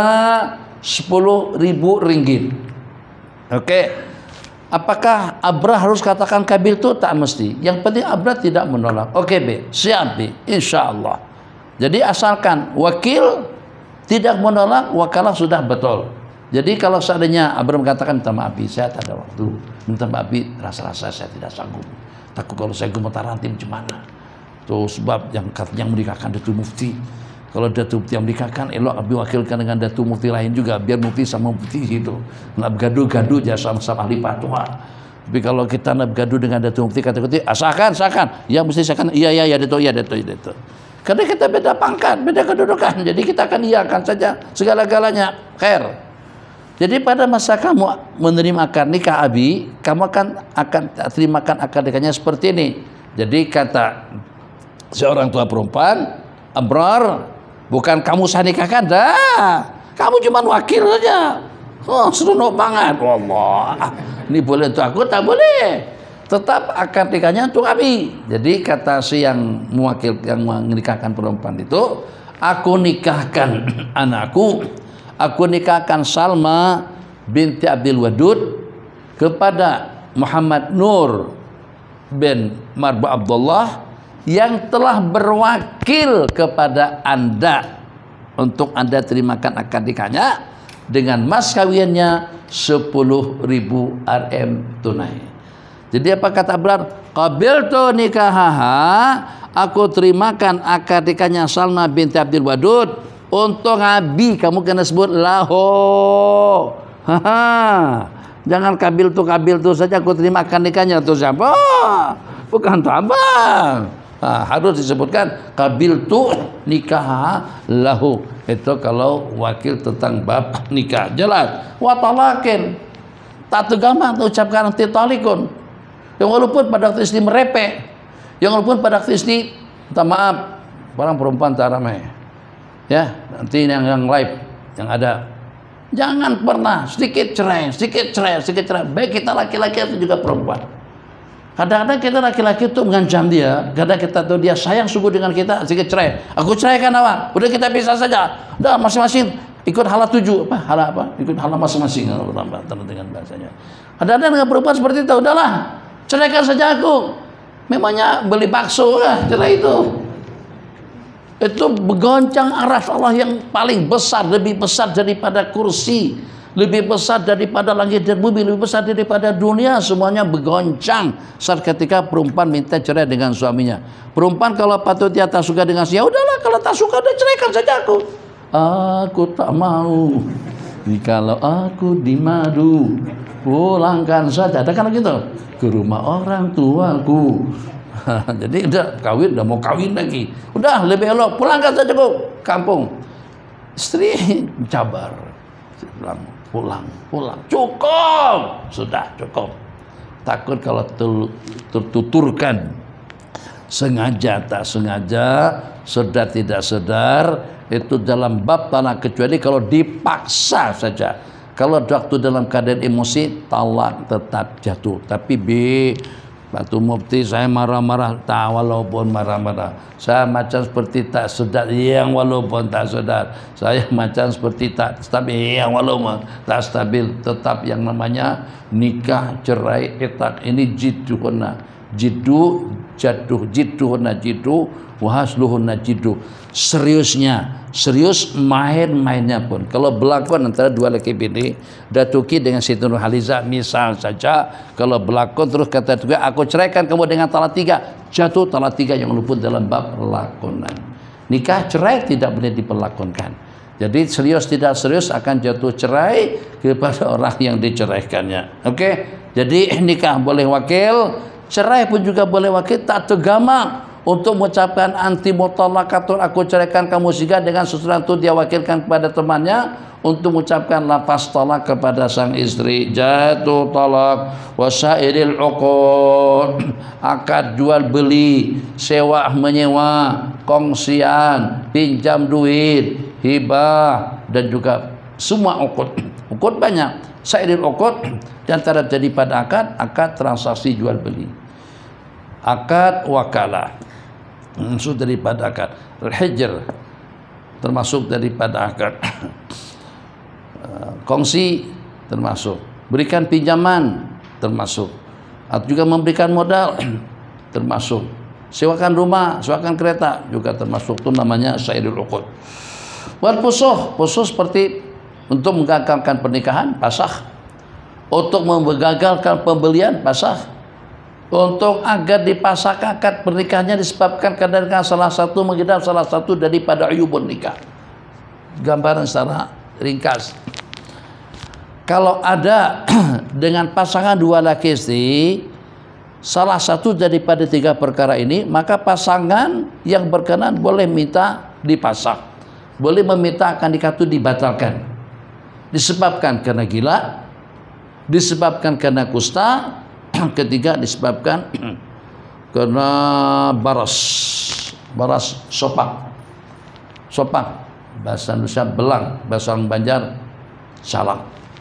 10.000 ringgit. Oke. Apakah Abrah harus katakan kabil itu? Tak mesti. Yang penting Abrah tidak menolak. Oke, B, siap B, insya Allah. Jadi asalkan wakil tidak menolak, wakalah sudah betul. Jadi kalau seandainya Abrah mengatakan minta maaf, saya tak ada waktu, minta maaf, rasa-rasa saya tidak sanggup, takut kalau saya gemetar nanti gimana. Tuh sebab yang katanya menikahkan Datuk Mufti. Kalau Datuk Mufti yang menikahkan, elok Abi wakilkan dengan Datuk Mufti lain juga, biar Mufti sama Mufti itu. Nak bergaduh-gaduh aja sama-sama ahli fatwa. Tapi kalau kita nak bergaduh dengan Datuk Mufti, kata-kata, sahkan. Ya mesti sahkan. Iya, Datuk. Karena kita beda pangkat, beda kedudukan. Jadi kita akan iakan saja segala-galanya. Khair. Jadi pada masa kamu menerima akad nikah Abi, kamu akan terimakan akad nikahnya seperti ini. Jadi kata seorang tua perempuan, Abrar, bukan kamu saya nikahkan, dah. Kamu cuma wakil saja. Oh, seronok banget. Wallah. Ini boleh untuk aku, tak boleh. Tetap akad nikahnya untuk Abi. Jadi kata si yang mewakil, yang menikahkan perempuan itu, aku nikahkan anakku, aku nikahkan Salma binti Abdul Wadud kepada Muhammad Nur bin Marbu Abdullah yang telah berwakil kepada Anda untuk Anda terimakan akad nikahnya dengan mas kawinnya 10.000 RM tunai. Jadi apa kata Abrar? Qabiltu nikahaha, aku terimakan akad nikahnya Salma binti Abdul Wadud untuk Abi. Kamu kena sebut laho. Jangan kabil tu saja aku terima akad nikahnya tu siapa? Bukan tu abang. Harus disebutkan qabiltu nikah lahu. Itu kalau wakil tentang bab nikah. Jelas. Wa talakin. Tak gampang ucapkan nanti talikun. Yang walaupun pada waktu istri merepek, yang walaupun pada waktu istri minta maaf, barang perempuan tak ramai. Ya, nanti yang live yang ada. Jangan pernah sedikit cerai. Baik kita laki-laki atau juga perempuan. Kadang-kadang kita laki-laki itu mengancam dia. Kadang kita tahu dia sayang sungguh dengan kita, sedikit cerai. Aku ceraikan awak. Udah kita pisah saja. Udah masing-masing ikut hala tuju. Hala apa? Ikut hala masing-masing. Dengan bahasanya. Kadang-kadang dengan perempuan seperti itu. Udahlah, ceraikan saja aku. Memangnya beli bakso kah cerai itu? Itu bergoncang aras Allah yang paling besar, lebih besar daripada kursi, lebih besar daripada langit dan bumi, lebih besar daripada dunia, semuanya bergoncang saat ketika perempuan minta cerai dengan suaminya. Perempuan kalau patut dia tak suka dengan saya, udahlah, kalau tak suka udah ceraikan saja aku. Aku tak mau. Kalau aku dimadu, pulangkan saja. Ada kan gitu? Ke rumah orang tuaku. Jadi udah kawin, udah mau kawin lagi. Udah lebih elok pulangkan saja ke kampung. Istri cabar. Pulang. Cukup. Sudah cukup. Takut kalau tertuturkan sengaja tak sengaja, sedar tidak sedar, itu dalam bab talak, kecuali kalau dipaksa saja. Kalau waktu dalam keadaan emosi, talak tetap jatuh. Tapi Batu Mufti, saya marah-marah, tak, walaupun marah-marah. Saya macam seperti tak sedar, yang walaupun tak sedar. Saya macam seperti tak stabil, yang walaupun tak stabil. Tetap yang namanya nikah, cerai, itak ini jidduhunna. Jiddu, jadduh, jidduhunna jiddu, wahasluhunna jiddu. Seriusnya, serius, main-mainnya pun. Kalau berlakon antara dua laki bini, Datuki dengan Siti Nurhaliza misal saja, kalau berlakon terus kata juga, aku ceraikan kamu dengan talak 3, jatuh talak 3 yang luput dalam bab perlakonan. Nikah cerai tidak boleh diperlakonkan. Jadi serius tidak serius akan jatuh cerai kepada orang yang diceraikannya. Oke? Jadi nikah boleh wakil, cerai pun juga boleh wakil, tak tergamak untuk mengucapkan anti mutalaqatun, aku ceraikan kamu siga, dengan susunan itu dia wakilkan kepada temannya untuk mengucapkan lafaz talak kepada sang istri. Jatuh talak wasairil uqud, akad jual beli, sewa menyewa, kongsian, pinjam duit, hibah, dan juga semua uqud. Uqud banyak, sairil uqud di antara jadi pada akad transaksi jual beli, akad wakalah termasuk daripada akad, al-hijr termasuk daripada akad, kongsi termasuk, berikan pinjaman termasuk, atau juga memberikan modal termasuk, sewakan rumah, sewakan kereta juga termasuk. Itu namanya sairul uqud. Wal pusuh, pusuh seperti untuk menggagalkan pernikahan, pasah. Untuk menggagalkan pembelian, pasah. Untuk agar dipasang akad pernikahannya disebabkan karena salah satu mengidap salah satu daripada uyubun nikah. Gambaran secara ringkas. Kalau ada dengan pasangan dua laki istri, salah satu daripada 3 perkara ini, maka pasangan yang berkenan boleh minta dipasang, boleh meminta akan nikah itu dibatalkan, disebabkan karena gila, disebabkan karena kusta, ketiga disebabkan karena baras sopak, bahasa Indonesia belang, bahasa orang Banjar calang.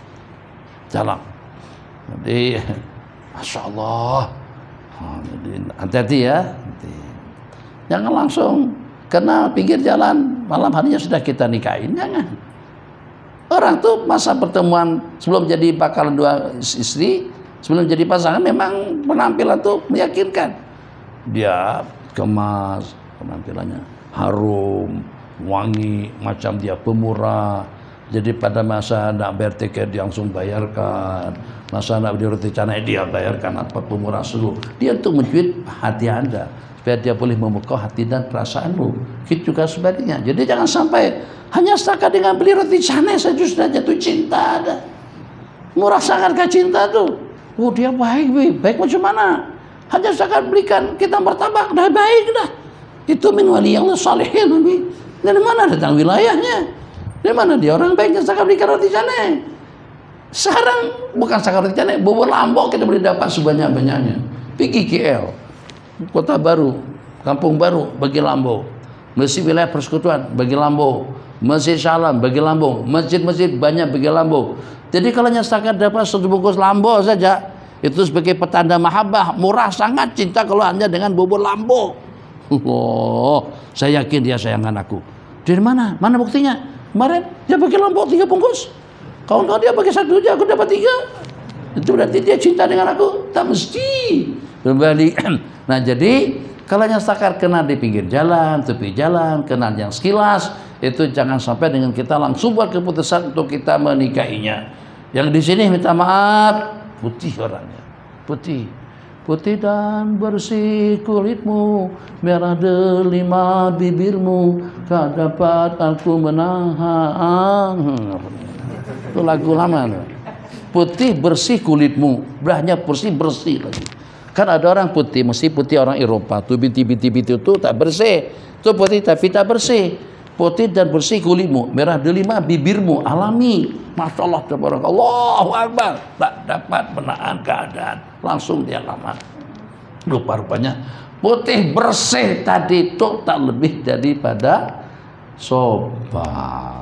Jadi Masya Allah, jadi hati-hati ya, jangan langsung kena pinggir jalan malam harinya sudah kita nikahin, jangan. Orang tuh masa pertemuan sebelum jadi bakalan dua istri, sebelum jadi pasangan, memang penampilan tuh meyakinkan. Dia kemas, penampilannya harum, wangi, macam dia pemurah. Jadi pada masa nak bayar tiket dia langsung bayarkan, masa nak beli roti canai dia bayarkan, apa pemurah seluruh. Dia untuk mencuit hati Anda supaya dia boleh memukau hati dan perasaanmu. Gitu juga sebaliknya. Jadi jangan sampai hanya setakat dengan beli roti canai saja sudah jatuh cinta ada. Murah sangatkah cinta tuh? Oh dia baik, baik macam mana? Hanya setakat belikan kita martabak dah baik dah. Itu min waliyallah salihin. Dari mana datang wilayahnya? Dari mana dia orang baiknya setakat belikan roti canai? Sekarang bukan setakat roti canai, bubur lambok kita boleh dapat sebanyak-banyaknya. Pergi KL, Kota Baru, Kampung Baru, bagi lambo. Masjid wilayah persekutuan, bagi lambo. Masjid Syalam, bagi lambo. Masjid-masjid banyak bagi lambo. Jadi kalau hanya setakat dapat 1 bungkus lambo saja, itu sebagai petanda mahabbah, murah sangat cinta kalau hanya dengan bubur lambo. Oh, saya yakin dia sayangan aku. Dari mana? Mana buktinya? Kemarin dia bagi lambo 3 bungkus. Kawan-kawan dia bagi 1 aja, aku dapat 3. Itu berarti dia cinta dengan aku? Tak mesti. Kembali. Nah jadi kalau yang setakat kenal di pinggir jalan, tepi jalan, kenal yang sekilas, itu jangan sampai dengan kita langsung buat keputusan untuk kita menikahinya. Yang di sini minta maaf, putih orangnya, putih dan bersih kulitmu, merah delima bibirmu, tak dapat aku menahan. Itu lagu lama tuh. Putih bersih kulitmu, berahnya bersih lagi. Kan ada orang putih, mesti putih orang Eropa tuh, binti-binti itu tak bersih. Itu putih tapi tak bersih. Putih dan bersih kulitmu, merah delima bibirmu, alami. Masya Allah, Allahu Akbar. Tak dapat menahan keadaan, langsung dia lamar. Rupa-rupanya putih bersih tadi itu tak lebih daripada sopan.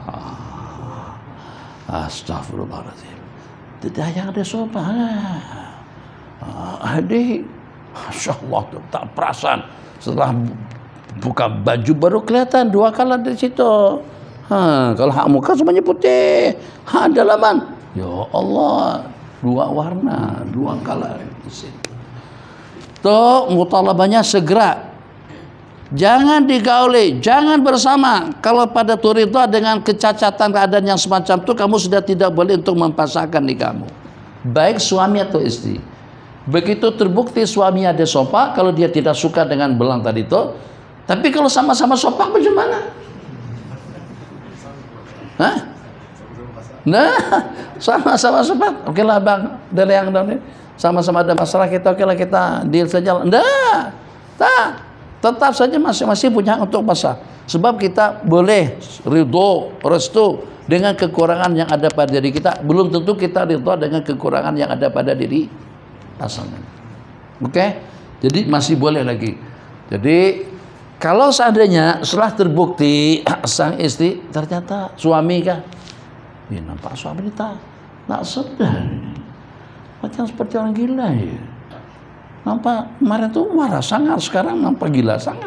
Astagfirullahaladzim. Tidak yang ada sopan. Adik Masya Allah tuh, tak perasan. Setelah buka baju baru kelihatan 2 color di situ. Kalau hak muka semuanya putih, hak dalaman, ya Allah, 2 warna, 2 color di situ. Tuh mutalabahnya segera. Jangan digauli, jangan bersama. Kalau pada turita dengan kecacatan keadaan yang semacam itu, kamu sudah tidak boleh untuk mempasahkan nikahmu. Baik suami atau istri. Begitu terbukti suami ada sopak, kalau dia tidak suka dengan belang tadi itu, tapi kalau sama-sama sopak bagaimana? Hah? Nah, sama-sama sopak. Oke lah bang, dari yang sama-sama ada masalah kita, oke lah kita deal saja. Nah, tetap saja masing-masing punya untuk pasah. Sebab kita boleh ridho, restu dengan kekurangan yang ada pada diri kita. Belum tentu kita ridho dengan kekurangan yang ada pada diri pasangan. Oke? Jadi masih boleh lagi. Jadi kalau seandainya setelah terbukti sang istri ternyata suami kan, ya nampak suami ini tak sedar, macam seperti orang gila ya. Nampak kemarin tuh marah sangat, sekarang nampak gila sangat.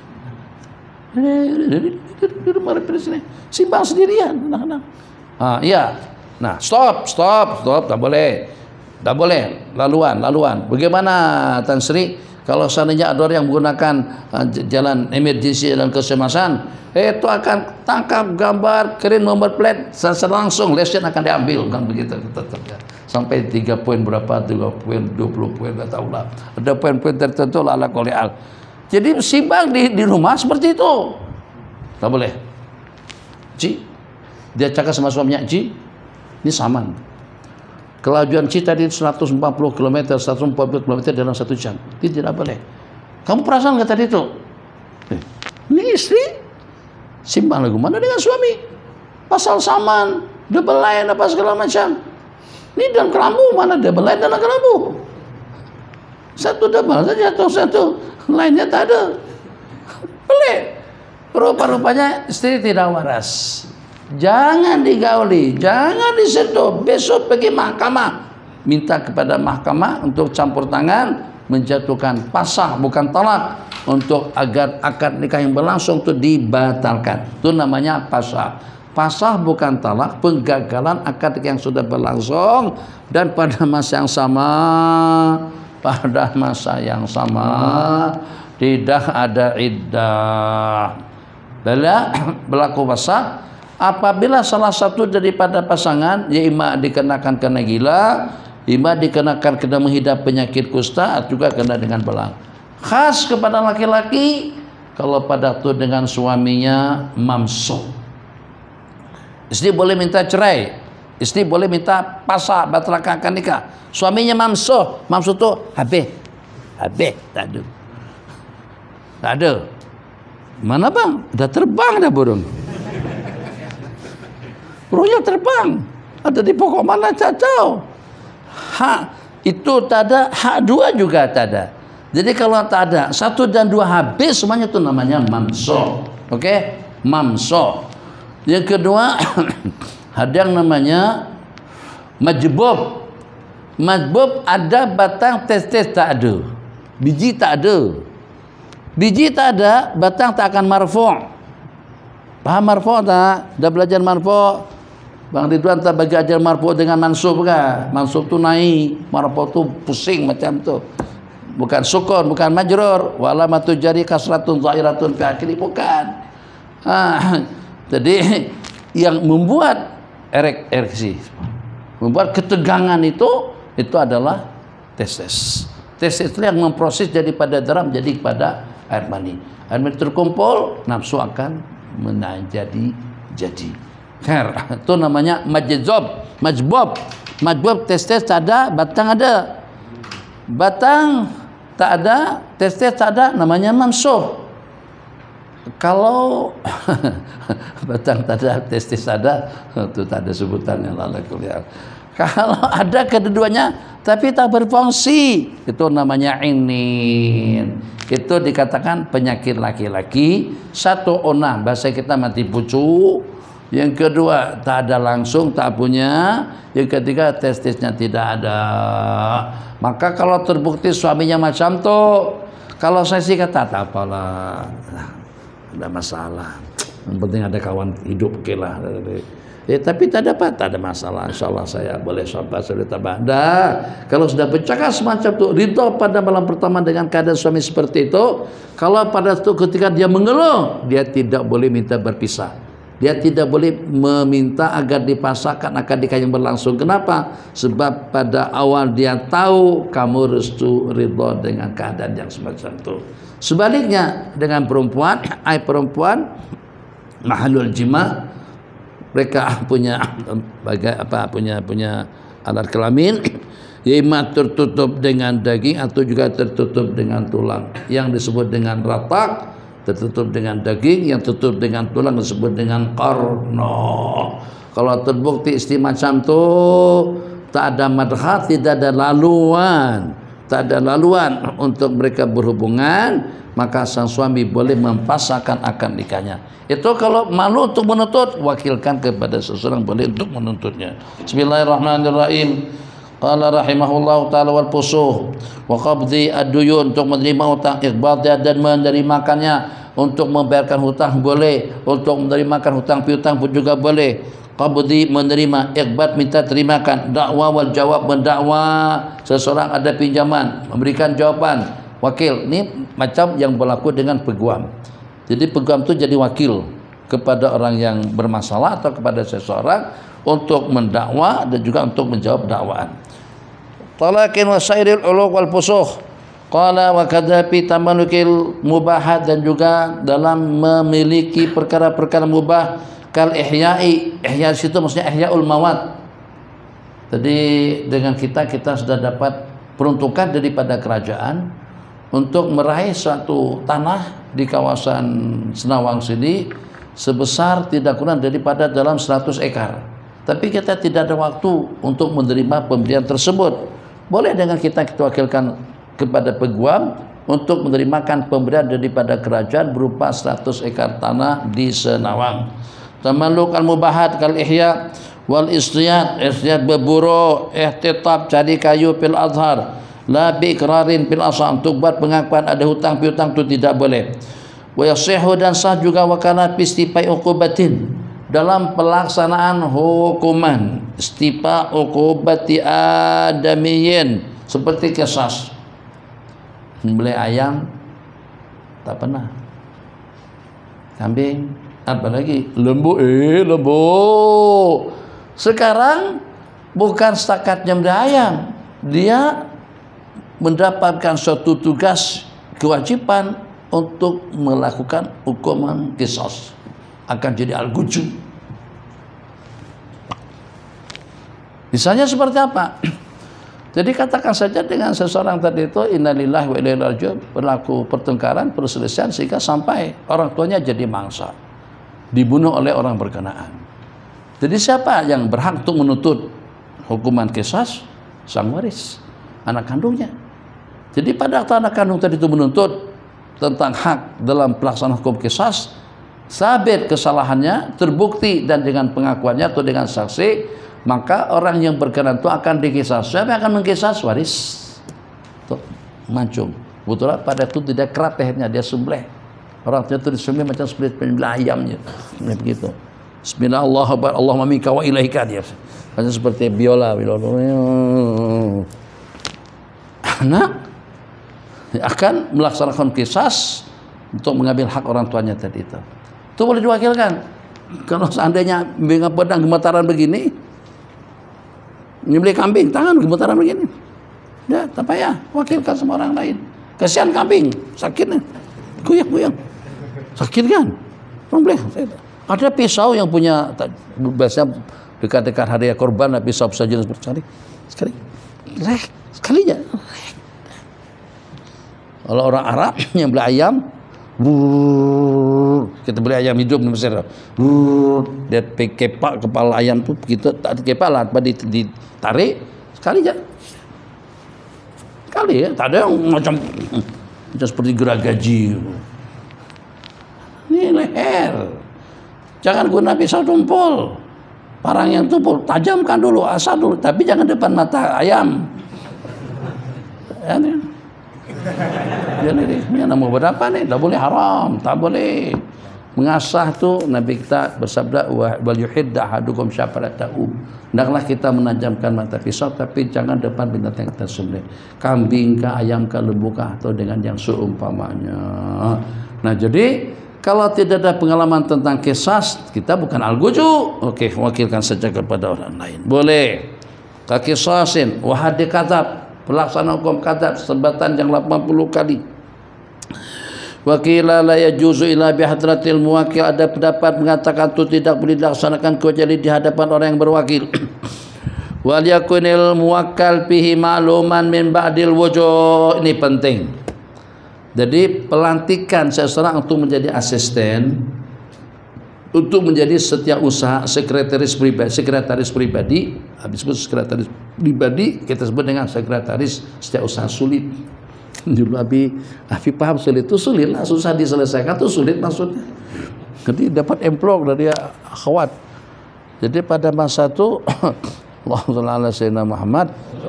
Simbang sendirian, kadang-kadang. Iya. Nah, stop, tak boleh, laluan. Bagaimana Tan Sri? Kalau seandainya ada orang yang menggunakan jalan emergency dan kesemasan, itu akan tangkap gambar, kirim nomor plate, langsung lesen akan diambil, kan begitu. Sampai 3 poin berapa, 3 poin, 20 poin, nggak tahu lah. Ada poin-poin tertentu lah ala koleal. Jadi simbang di rumah seperti itu. Tak boleh. Ci, dia cakap sama suaminya, Ci, ini saman. Kelajuan Ci tadi 140 km, 140 km dalam 1 jam. Ini tidak boleh. Kamu perasaan nggak tadi itu? Ini istri simbang lagu mana dengan suami? Pasal saman, double line apa segala macam. Ini dalam kelambu, mana double line dalam kelambu? Satu double saja atau satu lainnya tak ada. Pelik. Rupa-rupanya istri tidak waras. Jangan digauli, jangan disentuh. Besok pergi mahkamah, minta kepada mahkamah untuk campur tangan, menjatuhkan pasah bukan talak, untuk agar akad nikah yang berlangsung itu dibatalkan. Itu namanya pasah. Pasah bukan talak, penggagalan akad yang sudah berlangsung dan pada masa yang sama tidak ada iddah. Bila berlaku pasah apabila salah satu daripada pasangan ya ima dikenakan kena gila, ima dikenakan kena menghidap penyakit kusta, juga kena dengan belang. Khas kepada laki-laki kalau pada itu dengan suaminya mamsuh. Istri boleh minta cerai, istri boleh minta pasah, batalkan nikah. Suaminya mamsuh tu habis, tak ada. Mana bang? Dah terbang dah burung. Burungnya terbang. Ada di pokok mana cacau. Hak itu tak ada, hak 2 juga tak ada. Jadi kalau tak ada 1 dan 2 habis semuanya itu namanya mamsuh. Oke? Mamsuh. Yang kedua ada yang namanya majbub. Majbub ada batang tes-tes tak ada. Biji tak ada. Biji tak ada, batang tak akan marfu'. Paham marfu' tak? Dah belajar marfu'? Bang Ridwan tak bagi ajar marfu' dengan mansub kan? Mansub tu naik, marfu' tu pusing macam tu. Bukan sukun, bukan majrur. Wa alamatu jari kasratun zahiratun fi akhiri, bukan. Jadi yang membuat ereksi, membuat ketegangan itu adalah testes. Testes itu yang memproses daripada darah menjadi kepada air mani. Air mani terkumpul, nafsu akan menjadi. Itu namanya majbub. Majbub testes tak ada, batang ada. Batang tak ada, testes tak ada, namanya mamsuh. Kalau batang tak ada, testis ada, itu tak ada sebutannya lah. Kalau ada kedua-duanya tapi tak berfungsi, itu namanya inin. Itu dikatakan penyakit laki-laki. 1 onah, bahasa kita mati pucu. Yang kedua, tak ada langsung, tak punya. Yang ketiga, testisnya tidak ada. Maka kalau terbukti suaminya macam tuh, kalau saya sih kata tak apalah, ada masalah. Yang penting ada kawan hidup, oke lah. Tapi tak ada masalah. Insya Allah saya boleh sabar, saya tambah. Kalau sudah bercakap semacam itu, ridho pada malam pertama dengan keadaan suami seperti itu. Kalau pada itu ketika dia mengeluh, dia tidak boleh minta berpisah. Dia tidak boleh meminta agar dipasangkan akad nikah yang berlangsung. Kenapa? Sebab pada awal dia tahu kamu restu ridho dengan keadaan yang semacam itu. Sebaliknya dengan perempuan, mahalul jima, mereka punya punya alat kelamin, yaitu tertutup dengan daging atau juga tertutup dengan tulang. Yang disebut dengan ratak tertutup dengan daging, yang tertutup dengan tulang disebut dengan qarno. Kalau terbukti istri macam tu, tak ada madhah, tidak ada laluan untuk mereka berhubungan, maka sang suami boleh mempasangkan akad nikahnya. Itu kalau malu untuk menuntut, wakilkan kepada seseorang boleh untuk menuntutnya. Bismillahirrahmanirrahim. Qala rahimahullah ta'ala wal fusuh wa qabdi ad-duyun, untuk menerima hutang, iqbad dan menerimakannya, untuk membayarkan hutang boleh, untuk menerimakan hutang piutang pun juga boleh. Qabdi menerima, iqbad minta terimakan, dakwa wal jawab mendakwa seseorang ada pinjaman, memberikan jawaban. Wakil ni macam yang berlaku dengan peguam. Jadi peguam tu jadi wakil kepada orang yang bermasalah atau kepada seseorang untuk mendakwa dan juga untuk menjawab dakwaan. Talakin wasairil uluq wal fusuh. Qala wa kadzafi tamanukil mubahat, dan juga dalam memiliki perkara-perkara mubah, kal ihya'i. Ihya situ maksudnya ihyaul mawat. Jadi dengan kita sudah dapat peruntukan daripada kerajaan untuk meraih suatu tanah di kawasan Senawang sini sebesar tidak kurang daripada dalam 100 ekar. Tapi kita tidak ada waktu untuk menerima pemberian tersebut. Boleh dengan kita wakilkan kepada peguam untuk menerimakan pemberian daripada kerajaan berupa 100 ekar tanah di Senawang. Tamalluk al-mubahat kal ihya wal istiyad berburu, ihtitab cari kayu fil azhar, la bi iqrarin fil asam, untuk buat pengakuan ada hutang piutang itu tidak boleh. Wa yasihu, dan sah juga wakana pistipai uqubatin, dalam pelaksanaan hukuman, istipa uqubati adamiyin, seperti qisas. Beli ayam tak pernah, kambing, apalagi lembu. Sekarang bukan setakat nyembelih ayam, dia mendapatkan suatu tugas kewajiban untuk melakukan hukuman qisas, akan jadi al-gujum. Misalnya seperti apa? Jadi katakan saja dengan seseorang tadi itu innalillahi wa inna ilaihi raji'un, berlaku pertengkaran, perselisihan sehingga sampai orang tuanya jadi mangsa, dibunuh oleh orang berkenaan. Jadi siapa yang berhak untuk menuntut hukuman qisas? Sang waris, anak kandungnya. Jadi pada anak kandung tadi itu menuntut tentang hak dalam pelaksanaan hukum qisas, sabit kesalahannya, terbukti dan dengan pengakuannya atau dengan saksi, maka orang yang berkenan itu akan dikisas. Siapa yang akan mengkisas? Waris. Tuh, mancung. Betul pada itu tidak kerat lehernya, dia sembelih. Orang itu disembelih macam sembelih ayamnya. Begitu. Bismillahirrahmanirrahim. Allahumma minka wa ilaika, dia. Macam seperti biola. Anak akan melaksanakan qisas untuk mengambil hak orang tuanya tadi itu. Itu boleh diwakilkan. Kalau seandainya dengan pedang gemetaran begini, nyembelih kambing, tangan gemetaran begini, ya tak payah, wakilkan sama orang lain. Kasihan kambing, sakitnya, goyang, sakit kan? Boleh. Ada pisau yang punya, biasanya dekat-dekat hari korban, pisau saja sekali aja. Kalau orang Arab yang beli ayam, kita beli ayam hidup di Mesir, dia kepak kepala ayam tu, kita tak kepak lah, ditarik sekali aja, sekali ya, tak ada yang macam seperti geragaji. Ini leher. Jangan guna pisau tumpul. Parang yang tumpul, tajamkan dulu, asal dulu, tapi jangan depan mata ayam. Ya, nih. Ini mau berapa nih? Tak boleh haram, tak boleh. Mengasah tu Nabi kita bersabda wal yuhidda ahadukum syafaratahu. Hendaklah kita menajamkan mata pisau tapi jangan depan binatang yang kita sembelih. Kambing kah, ayam kah, lembu kah atau dengan yang seumpamanya. Nah, jadi kalau tidak ada pengalaman tentang kisas, kita bukan al-guju. Oke, wakilkan saja kepada orang lain. Boleh. Ka kisasin wa haddi kadzab, pelaksana hukum kadzab sebatan yang 80 kali. Wakila la yajuzu ila bihadratil muwakil, ada pendapat mengatakan itu tidak boleh dilaksanakan kecuali di hadapan orang yang berwakil. Wal yakunil muwakkal fihi ma'luman min ba'dil wujuh. Ini penting. Jadi pelantikan seseorang untuk menjadi asisten, untuk menjadi setiausaha sekretaris pribadi, habis itu sekretaris pribadi kita sebut dengan sekretaris setiausaha sulit. Dulu Abi paham sulit itu sulit lah, susah diselesaikan itu sulit maksudnya. Jadi dapat amplop dari akhwat. Jadi pada masa itu Allahumma shalli ala Muhammad.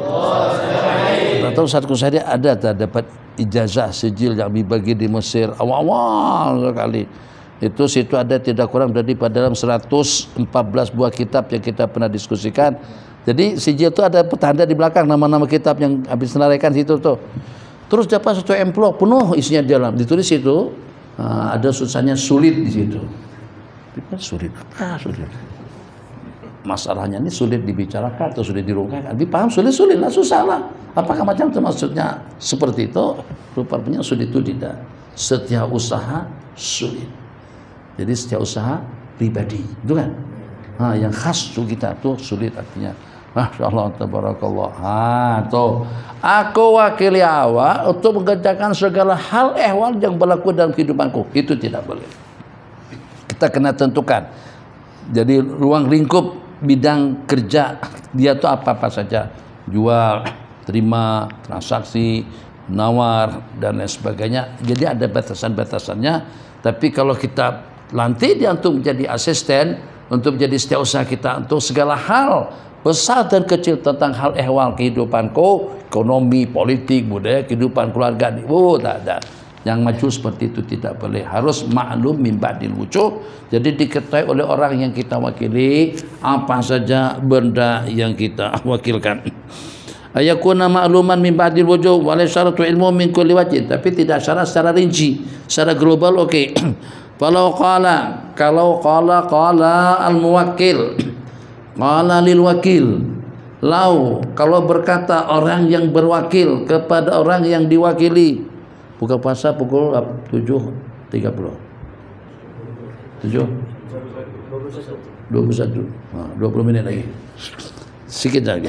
Atau satu saya ada dapat ijazah sijil yang dibagi di Mesir awal-awal sekali. Itu situ ada tidak kurang daripada dalam 114 buah kitab yang kita pernah diskusikan. Jadi sijil itu ada petanda di belakang nama-nama kitab yang habis senaraikan situ tuh. Terus dapat satu amplop penuh isinya dalam, ditulis itu ada susahnya sulit di situ. Sulit apa sulit? Masalahnya ini sulit dibicarakan atau sulit dirungkaikan. Tapi paham sulit lah, susah lah. Apakah macam itu maksudnya seperti itu? Rupanya sulit itu tidak. Setiap usaha sulit. Jadi setiap usaha pribadi, itu kan? Yang khas kita tuh sulit artinya. Masya Allah, tabarakallah. Tuh. Aku wakili awak untuk mengerjakan segala hal ehwal yang berlaku dalam kehidupanku. Itu tidak boleh. Kita kena tentukan. Jadi ruang lingkup bidang kerja dia tuh apa-apa saja. Jual, terima, transaksi, nawar, dan lain sebagainya. Jadi ada batasan-batasannya. Tapi kalau kita lantik dia untuk menjadi asisten, untuk menjadi setiausaha kita, untuk segala hal besar dan kecil tentang hal ehwal kehidupanku, ekonomi, politik, budaya, kehidupan keluarga. Tak ada. Yang maju seperti itu tidak boleh. Harus maklum min ba'dil wujuh. Jadi diketahui oleh orang yang kita wakili apa saja benda yang kita wakilkan. Ayakuna ma'luman min ba'dil wujuh wa la syaratu ilmu min kulli wajhin. Tapi tidak syarat secara rinci, secara global okey. Kalau qala al-muwakkil qala lil wakil, kalau berkata orang yang berwakil kepada orang yang diwakili, buka puasa pukul 7.30 7 21 20 menit lagi, sikit lagi.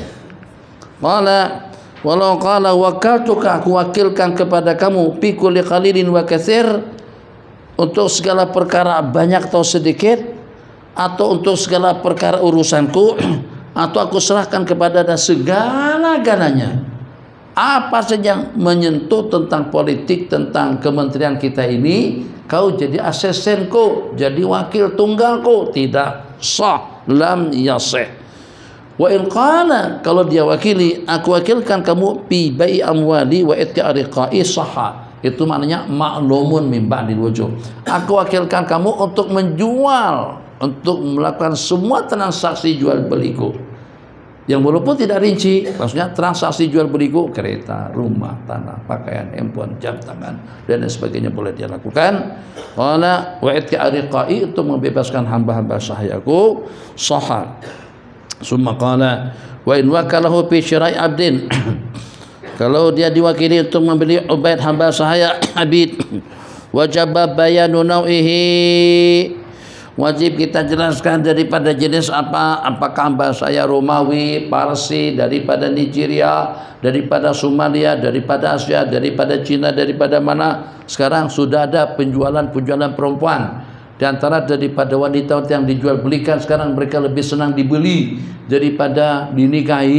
Walau qala wakaltuka, aku wakilkan kepada kamu fi kulli qalilin wa katsir, untuk segala perkara banyak atau sedikit, atau untuk segala perkara urusanku, atau aku serahkan kepada segala-galanya. Apa saja yang menyentuh tentang politik, tentang kementerian kita ini, kau jadi asistenku, jadi wakil tunggalku, tidak sah, lam yasih. Wa in qala, kalau dia wakili, aku wakilkan kamu fi bai amwali wa itti'ariqai sahha. Itu maknanya maklumun min ba'dil wujuh. Aku wakilkan kamu untuk menjual, untuk melakukan semua transaksi jual beliku, yang walaupun tidak rinci, maksudnya transaksi jual beliku kereta, rumah, tanah, pakaian, handphone, jam tangan dan sebagainya boleh dia lakukan. Qala wa itti'ariqai, untuk membebaskan hamba-hamba sahayaku, sahha. Summa qala wa in wakalahu fi syira'i abdin, kalau dia diwakili untuk membeli ubaid hamba sahaya abid, wajib bayanu nau'ihi, wajib kita jelaskan daripada jenis apa. Apakah hamba saya Romawi, Parsi, daripada Nigeria, daripada Somalia, daripada Asia, daripada Cina, daripada mana. Sekarang sudah ada penjualan perempuan. Di antara daripada wanita yang dijual belikan, sekarang mereka lebih senang dibeli daripada dinikahi.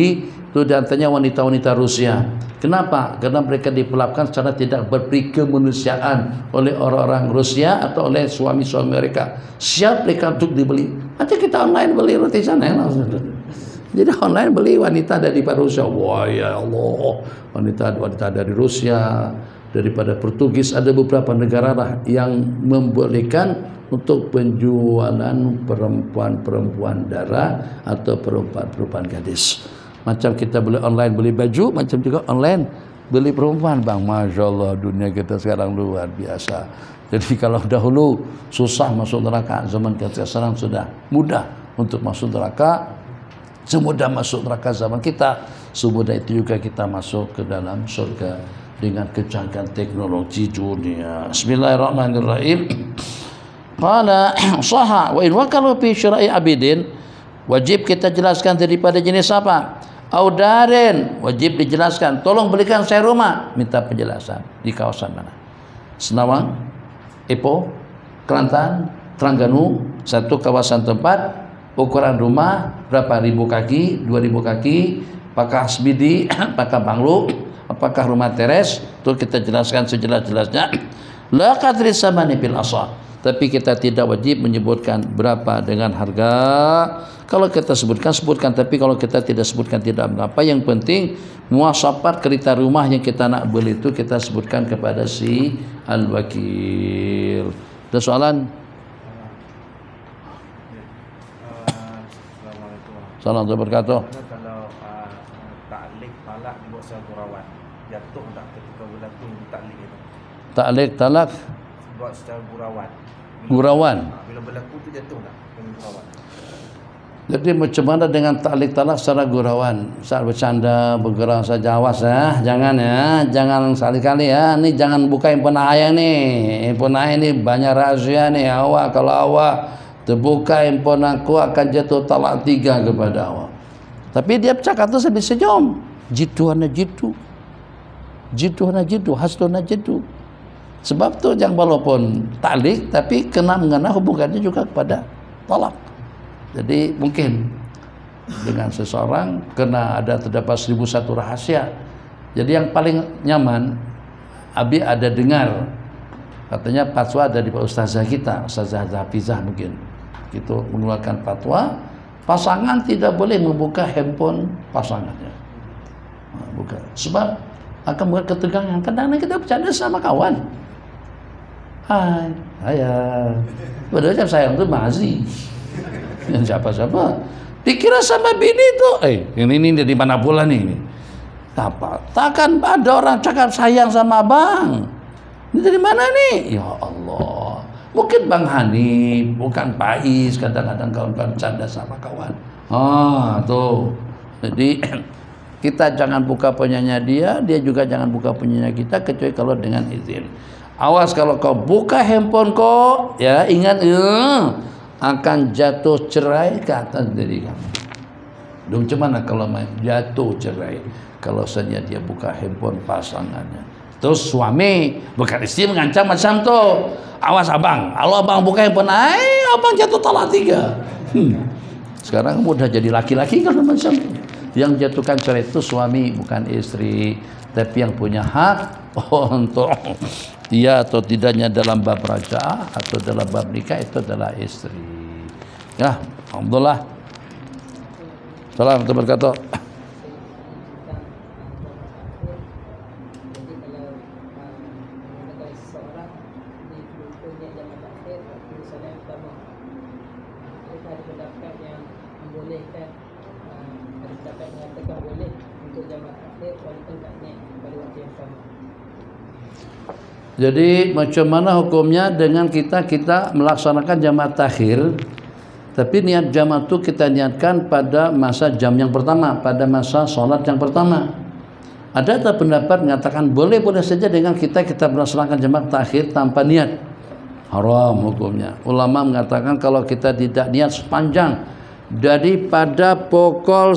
Itu di antaranya wanita-wanita Rusia. Kenapa? Karena mereka diperlakukan secara tidak berperi kemanusiaan oleh orang-orang Rusia atau oleh suami-suami mereka. Siap mereka untuk dibeli. Nanti kita online beli roti sana ya. Jadi online beli wanita dari Rusia. Wah ya Allah, wanita dari Rusia, daripada Portugis, ada beberapa negara lah yang membolehkan untuk penjualan perempuan-perempuan darah atau perempuan-perempuan gadis. Macam kita boleh online beli baju, macam juga online beli perempuan, bang. Masya Allah, dunia kita sekarang luar biasa. Jadi kalau dahulu susah masuk neraka, zaman kita sekarang sudah mudah untuk masuk neraka. Semudah masuk neraka zaman kita, semudah itu juga kita masuk ke dalam surga dengan kecanggihan teknologi dunia. Bismillahirrahmanirrahim. Qala sahha wa in wakalu fi syara'i abidin, wajib kita jelaskan daripada jenis apa? Audaren, wajib dijelaskan. Tolong belikan saya rumah, minta penjelasan di kawasan mana? Senawang, Ipoh, Kelantan, Terengganu, satu kawasan tempat. Ukuran rumah berapa ribu kaki, 2000 kaki, apakah sebidi, apakah banglo, apakah rumah teres, itu kita jelaskan sejelas-jelasnya. La qadri samani fil asah. Tapi kita tidak wajib menyebutkan berapa dengan harga. Kalau kita sebutkan, tapi kalau kita tidak sebutkan tidak mengapa. Yang penting muasafat kereta rumah yang kita nak beli itu kita sebutkan kepada si al-wakil. Ada soalan? Assalamualaikum warahmatullahi wabarakatuh. Kalau ta'liq talak dibuat secara gurauan, jatuh tak ketika berlaku ta'liq itu? Ta'liq talak Buat secara gurauan. gurauan. Bila berlaku tu jatuh tak dengan gurauan? Jadi macam mana dengan ta'liq talak secara gurauan? Saat bercanda, bergerak saja, awas ya. Jangan sekali-kali ya. Ini jangan buka handphone ayah nih. Handphone ayah ini banyak rahasia nih. Awak kalau awak terbuka handphone aku akan jatuh talak 3 kepada awak. Tapi dia cakap tu sambil senyum. Jitu hana jitu. Jitu hana jitu. Hasdu hana jitu. Sebab tu yang walaupun ta'liq tapi kena mengena hubungannya juga kepada talak. Jadi mungkin dengan seseorang kena terdapat 1001 rahasia. Jadi yang paling nyaman, Abi ada dengar katanya fatwa dari Pak Ustazah kita, Ustazah Hafizah mungkin. Itu mengeluarkan fatwa pasangan tidak boleh membuka handphone pasangannya. Bukan. Sebab akan membuat ketegangan. Kadang-kadang kita bercanda sama kawan. Hai, ayah. Padahal sayang itu mazi. Yang siapa-siapa. Dikira sama bini itu. Ini dari mana pula nih? Apa? Takkan ada orang cakap sayang sama abang. Ini dari mana nih? Ya Allah. Mungkin Bang Hanif, bukan Pais, kadang-kadang kawan-kawan bercanda sama kawan. Tuh. Jadi kita jangan buka punyanya dia juga jangan buka punyanya kita kecuali kalau dengan izin. Awas kalau kau buka handphone kau, ya ingat akan jatuh cerai ke atas diri kamu. Dan macam mana kalau jatuh cerai kalau saja dia buka handphone pasangannya? Terus suami bukan istri mengancam macam tu. Awas abang, kalau abang buka handphone, abang jatuh talak 3. Sekarang mudah jadi laki-laki kalau macam tu. Yang jatuhkan cerai itu suami bukan istri, tapi yang punya hak untuk dia atau tidaknya dalam bab raja'ah atau dalam bab nikah itu adalah istri. Ya, alhamdulillah. Assalamualaikum warahmatullahi wabarakatuh. Jadi macam mana hukumnya dengan kita melaksanakan jamaah takhir, tapi niat jamaah itu kita niatkan pada masa jam yang pertama, pada masa sholat yang pertama. Ada pendapat mengatakan boleh-boleh saja dengan kita melaksanakan jamaah takhir tanpa niat, haram hukumnya. Ulama mengatakan kalau kita tidak niat sepanjang daripada pukul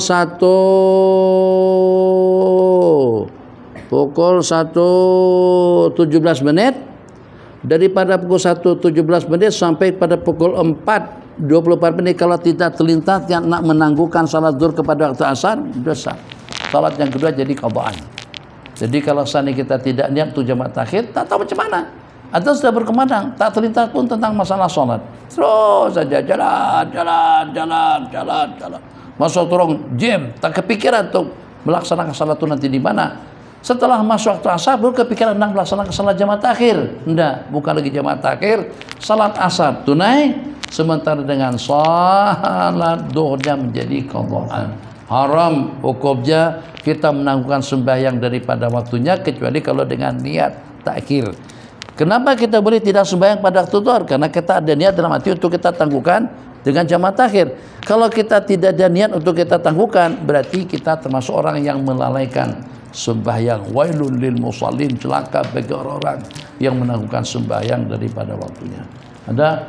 1:17 menit, daripada pukul 1:17 menit sampai pada pukul 4:24 menit kalau tidak terlintas yang nak menangguhkan salat zuhur kepada waktu asar, dosa. salat yang kedua jadi qadaan. Jadi kalau seandainya kita tidak niat untuk jamaah takhir, tak tahu macam mana. Atau sudah berkemandang, tak terlintas pun tentang masalah salat. Terus saja jalan. Masuk turun jam, tak kepikiran untuk melaksanakan salat itu nanti di mana. Setelah masuk waktu asar baru kepikiran nak melaksanakan salat jamaah takhir. Enggak, bukan lagi jamaah takhir, salat asar tunai sementara dengan salat zuhurnya menjadi qadaan. Haram hukumnya kita menangguhkan sembahyang daripada waktunya kecuali kalau dengan niat takhir. Kenapa kita boleh tidak sembahyang pada waktu zuhur? Karena kita ada niat dalam hati untuk kita tangguhkan dengan jamaah takhir. Kalau kita tidak ada niat untuk kita tangguhkan, berarti kita termasuk orang yang melalaikan sembahyang. Wailul lil musallin, celaka bagi orang-orang yang menangguhkan sembahyang daripada waktunya. Ada?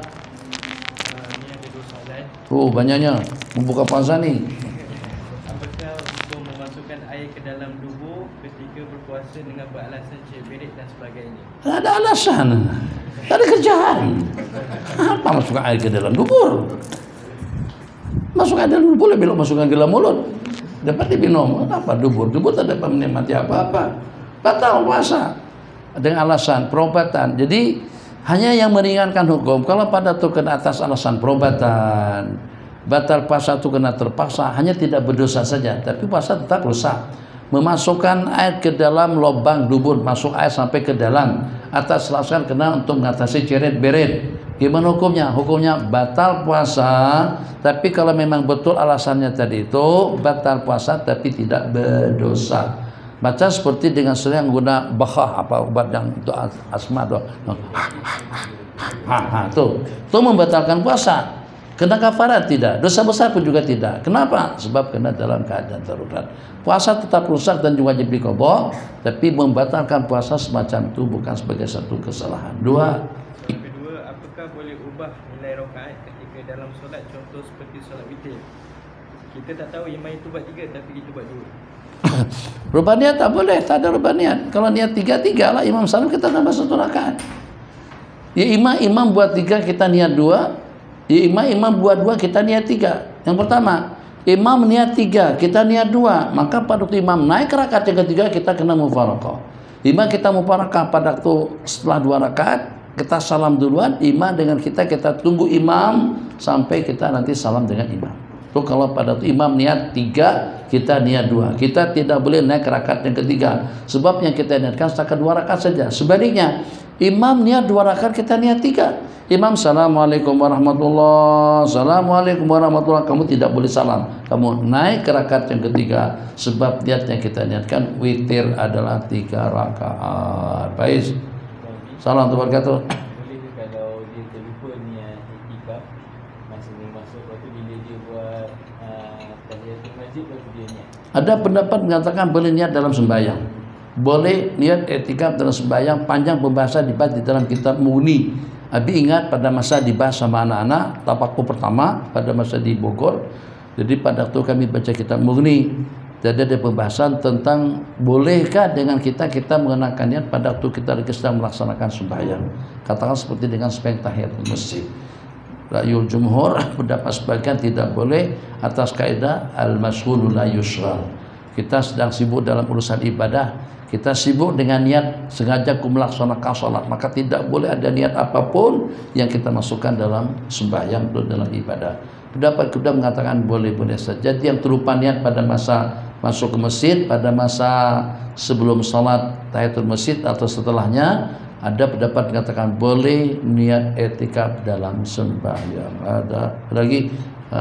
Oh, banyaknya membuka puasa nih. Apakah untuk memasukkan air ke dalam tubuh ketika berpuasa dengan beralasan berit dan sebagainya? Ada alasan, ada kerjaan. Apa masukkan air ke dalam dubur? Masukkan dalam dubur boleh, belok masukkan ke dalam mulut. Dapat diminum. Apa dubur? Dubur tak dapat menikmati apa-apa. Batal puasa dengan alasan perobatan. Jadi hanya yang meringankan hukum. Kalau pada itu kena atas alasan perobatan, batal puasa itu kena terpaksa, hanya tidak berdosa saja, tapi puasa tetap rusak. Memasukkan air ke dalam lubang dubur, masuk air sampai ke dalam, atas alasan kena untuk mengatasi ceret-beret. Gimana hukumnya? Hukumnya batal puasa, tapi kalau memang betul alasannya tadi itu batal puasa tapi tidak berdosa. Baca seperti dengan sering guna bakhah, apa obat yang untuk asma tu. Tu membatalkan puasa. Kena kafarat tidak, dosa besar pun juga tidak. Kenapa? Sebab kena dalam keadaan darurat. Puasa tetap rusak dan wajib diqadha, tapi membatalkan puasa semacam itu bukan sebagai satu kesalahan. Dua, apakah boleh ubah nilai rakaat ketika dalam solat, contoh seperti solat witir? Kita tak tahu imam itu buat 3 tapi kita buat 2. Rubah niat tak boleh, tak ada rubah niat. Kalau niat 3-3 lah, imam salam kita tambah 1 rakaat. Ya imam buat 3 kita niat 2. Ya imam buat 2 kita niat 3. Yang pertama, imam niat 3 kita niat 2, maka pada waktu imam naik ke rakaat yang ketiga kita kena mufaraqah. Imam kita mufaraqah pada waktu setelah 2 rakaat, kita salam duluan, imam dengan kita tunggu imam sampai kita nanti salam dengan imam. Itu kalau pada waktu imam niat 3 kita niat 2, kita tidak boleh naik ke rakaat yang ketiga, sebab yang kita niatkan setakat 2 rakaat saja. Sebaliknya imam niat 2 rakaat kita niat 3. Imam assalamualaikum warahmatullahi, assalamualaikum warahmatullahi, kamu tidak boleh salam, kamu naik ke rakaat yang ketiga, sebab niat yang kita niatkan witir adalah 3 rakaat. Baik, salam wabarakatuh. Boleh ke kalau dia terlupa niat iktikaf masa dia masuk, lepas tu bila dia buat tahiyatul masjid lepas tu dia niat? Ada pendapat mengatakan boleh niat dalam sembahyang. Boleh niat i'tikaf dalam sembahyang, panjang pembahasan dibahas di dalam kitab Mughni. Abi ingat pada masa dibahas sama anak-anak tapaku pertama pada masa di Bogor. Jadi pada waktu kami baca kitab Mughni, jadi ada pembahasan tentang bolehkah dengan kita mengenakan niat pada waktu kita sedang melaksanakan sembahyang. Katakan seperti dengan sembahyang tahiyatul masjid. Ra'yul jumhur pendapat sebagian tidak boleh atas kaidah al-mashghulu la yushghal. Kita sedang sibuk dalam urusan ibadah, kita sibuk dengan niat sengaja melaksanakan salat, maka tidak boleh ada niat apapun yang kita masukkan dalam sembahyang atau dalam ibadah. Pendapat kedua mengatakan boleh-boleh saja. Jadi yang terlupa niat pada masa masuk ke masjid, pada masa sebelum salat tahiyatul masjid atau setelahnya, ada pendapat mengatakan boleh niat i'tikaf dalam sembahyang. Ada lagi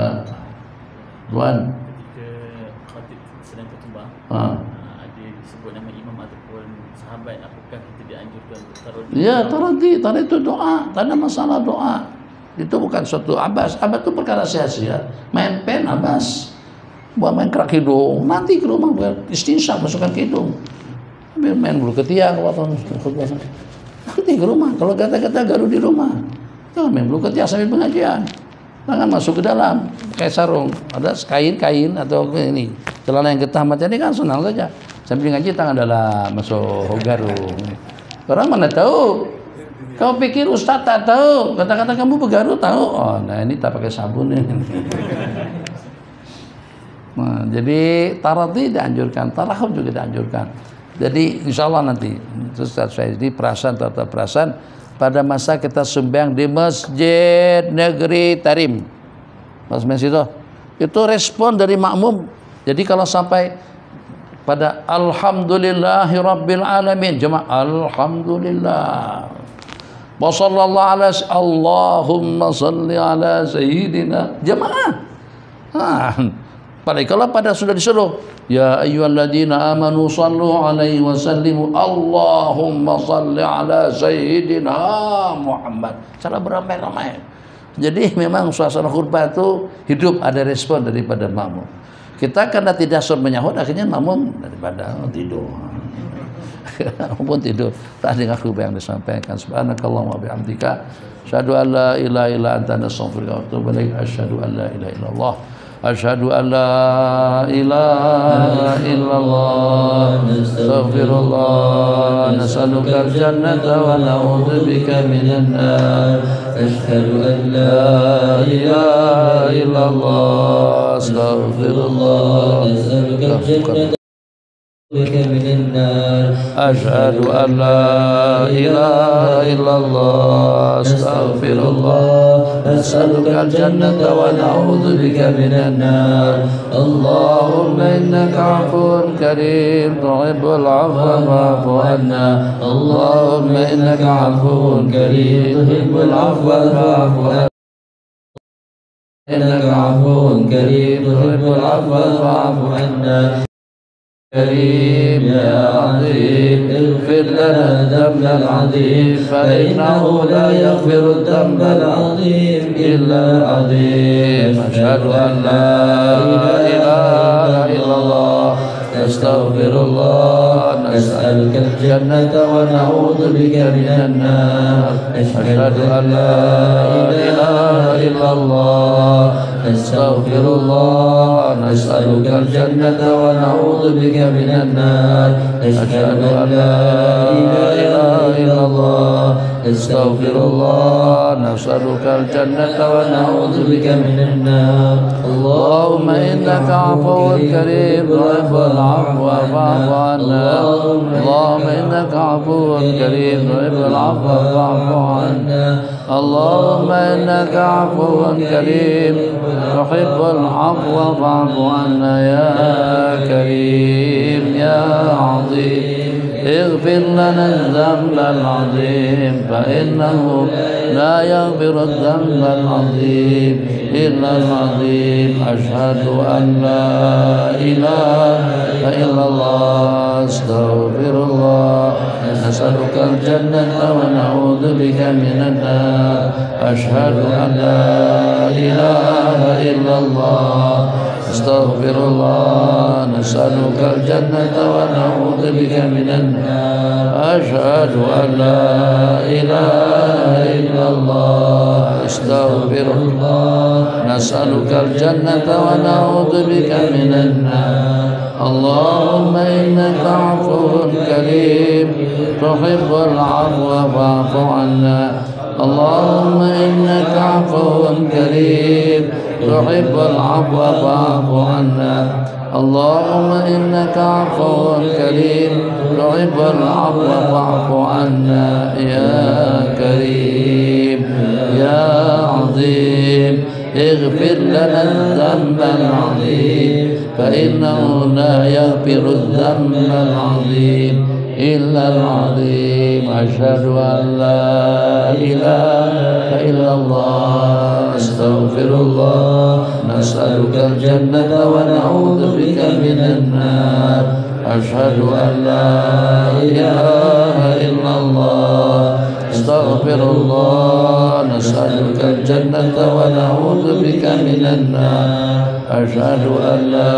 Tuan Ketika khatib sedang khutbah, ada disebut nama imam ataupun sahabat, apakah kita dianjurkan untuk taruh di ya, tadi itu doa, tak ada masalah doa. Itu bukan suatu abas itu perkara sia-sia. Main pen abas, buat main kerak hidung, nanti ke rumah buat istinsyak masukkan ke hidung. Main bulu ketiak waktu khutbah, nanti ke rumah. Kalau kata-kata garu di rumah, jangan main bulu ketiak sambil pengajian. Jangan masuk ke dalam kayak sarung, ada kain atau ini celana yang getah macam ini kan senang saja. Sambil ngaji tangan dalam masuk garung. Orang mana tahu? Kau pikir ustaz tak tahu? Kata-kata kamu bergaru tahu? Oh, nah ini tak pakai sabun ini. Nah, jadi taradhi dianjurkan, tarahum juga dianjurkan. Jadi insya Allah nanti terus saya ini perasaan pada masa kita sembahyang di Masjid Negeri Tarim, Mas itu respon dari makmum. Jadi kalau sampai pada alhamdulillahirabbil alamin, jemaah alhamdulillah. Wa sallallahu ala Allahumma salli ala sayyidina, jemaah. Kalau pada sudah disuruh ya ayyuhalladzina amanu sallu alaihi wa sallimu Allahumma salli ala sayyidina Muhammad, cara beramai-ramai. Jadi memang suasana khutbah itu hidup, ada respon daripada makmum. Kita karena tidak suruh menyahut, akhirnya makmum daripada tidur. Pun tidur tak dengar khutbah yang disampaikan. Subhanakallahumma bihamdika asyhadu an la ilaha illa anta astaghfiruka wa atubu ilaik. Asyhadu an la ilaha illallah. Asyhadu an la ilaha illallah. Astaghfirullah. Nas'aluka al-jannata wa na'udzubika minan nar. Asyhadu an la ilaha illallah. Astaghfirullah. Nas'aluka al-jannata من النار. أشهد أن لا إله إلا الله. أستغفر الله. نسألك الجنة ونعوذ بك من النار. اللهم إنك عفو كريم تحب العفو فاعف عنا. اللهم إنك عفو كريم تحب العفو فاعف عنا. إنك عفو كريم تحب العفو فاعف عنا. كريم يا عظيم اغفر لنا الذنب العظيم فإنه لا يغفر الذنب العظيم إلا العظيم. أشهد أن لا إله إلا الله. نستغفر الله. نسألك الجنة ونعوذ بك من النار. أشهد أن لا إله إلا الله. نستغفر الله. نسألك الجنة ونعوذ بك من النار. أشهد أن لا إله إلا الله. نستغفر الله. نسألك الجنة ونعوذ بك من النار. اللهم إنك عفو كريم تحب العفو فاعف عنا. اللهم إنك عفو كريم تحب العفو فاعف عنا. اللهم إنك عفو كريم تحب العفو فاعف عنا يا كريم يا عظيم. اغفر لنا الذنب العظيم فإنه لا يغفر الذنب العظيم إلا العظيم. أشهد أن لا إله إلا الله. أستغفر الله. نسألك الجنة ونعوذ بك من النار. أشهد أن لا إله إلا الله. أستغفر الله. نسألك الجنة ونعوذ بك من النار. أشهد أن لا إله إلا الله. أستغفر الله. نسألك الجنة ونعوذ بك من النار. اللهم إنك عفو كريم تحب العفو فاعف عنا. اللهم إنك عفو كريم تحب العفو فاعف عنا. اللهم إنك عفو كريم تحب العفو فاعف عنا يا كريم يا عظيم. اغفر لنا الذنب العظيم فإنه لا يغفر الذنب العظيم إلا العظيم. أشهد أن لا إله إلا الله. أستغفر الله. نسألك الجنة ونعوذ بك من النار. أشهد أن لا إله إلا الله. أستغفر الله. نسألك الجنة ونعوذ بك من النار. أشهد أن لا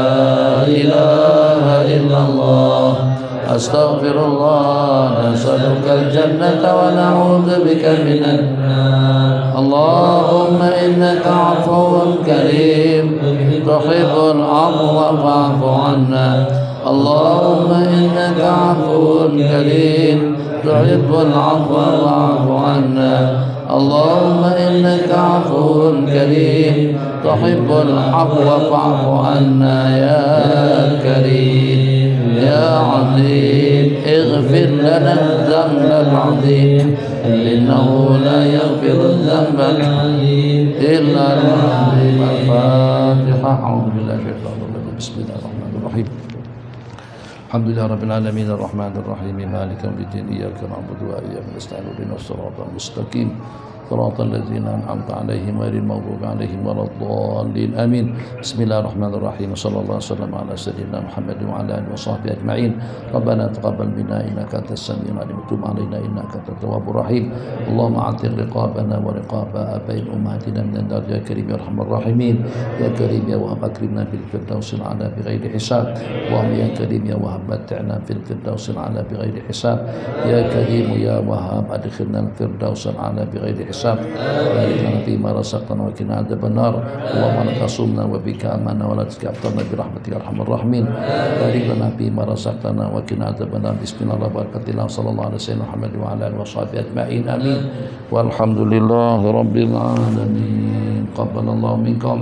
إله إلا الله. أستغفر الله. نسألك الجنة ونعوذ بك من النار. اللهم إنك عفو كريم تحب العفو فاعف عنا. اللهم إنك عفو كريم تحب العفو فاعف عنا. اللهم إنك عفو كريم تحب العفو فاعف عنا يا كريم يا عظيم اغفر لنا الذنب العظيم إنه لا يغفر الذنب إلا العظيم. الفاتحة. أعوذ بالله من الشيطان الرجيم. بسم الله الرحمن الرحيم. الحمد لله رب العالمين الرحمن الرحيم مالك يوم الدين إياك نعبد وإياك نستعين اهدنا الصراط المستقيم صراط الذين أنعمت عليهم غير المغضوب عليهم ولا الضالين آمين. بسم الله الرحمن الرحيم صلى الله عليه وسلم على سيدنا محمد وعلى آله وصحبه أجمعين. ربنا تقبل منا إنك أنت السميع العليم وتب علينا إنك أنت التواب الرحيم. اللهم أعتق رقابنا ورقاب آبائنا أمهاتنا من النار يا كريم يا أرحم الراحمين. يا كريم يا وهاب أكرمنا بالفردوس الأعلى بغير حساب. اللهم يا كريم يا وهاب متعنا في الفردوس الأعلى بغير حساب. يا كريم يا وهاب أدخلنا الفردوس الأعلى بغير حساب. بارك لنا فيما رزقتنا وقنا عذاب النار. اللهم لك صمنا وبك آمنا ولا تزكي أفطرنا برحمتك يا أرحم الراحمين. بارك لنا فيما رزقتنا وقنا عذاب النار. بسم الله وبركة الله صلى الله عليه وسلم محمد وعلى آله وصحبه أجمعين آمين. والحمد لله رب العالمين. قبل الله منكم.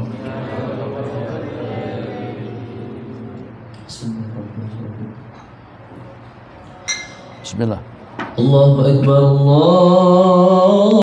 بسم الله. الله أكبر الله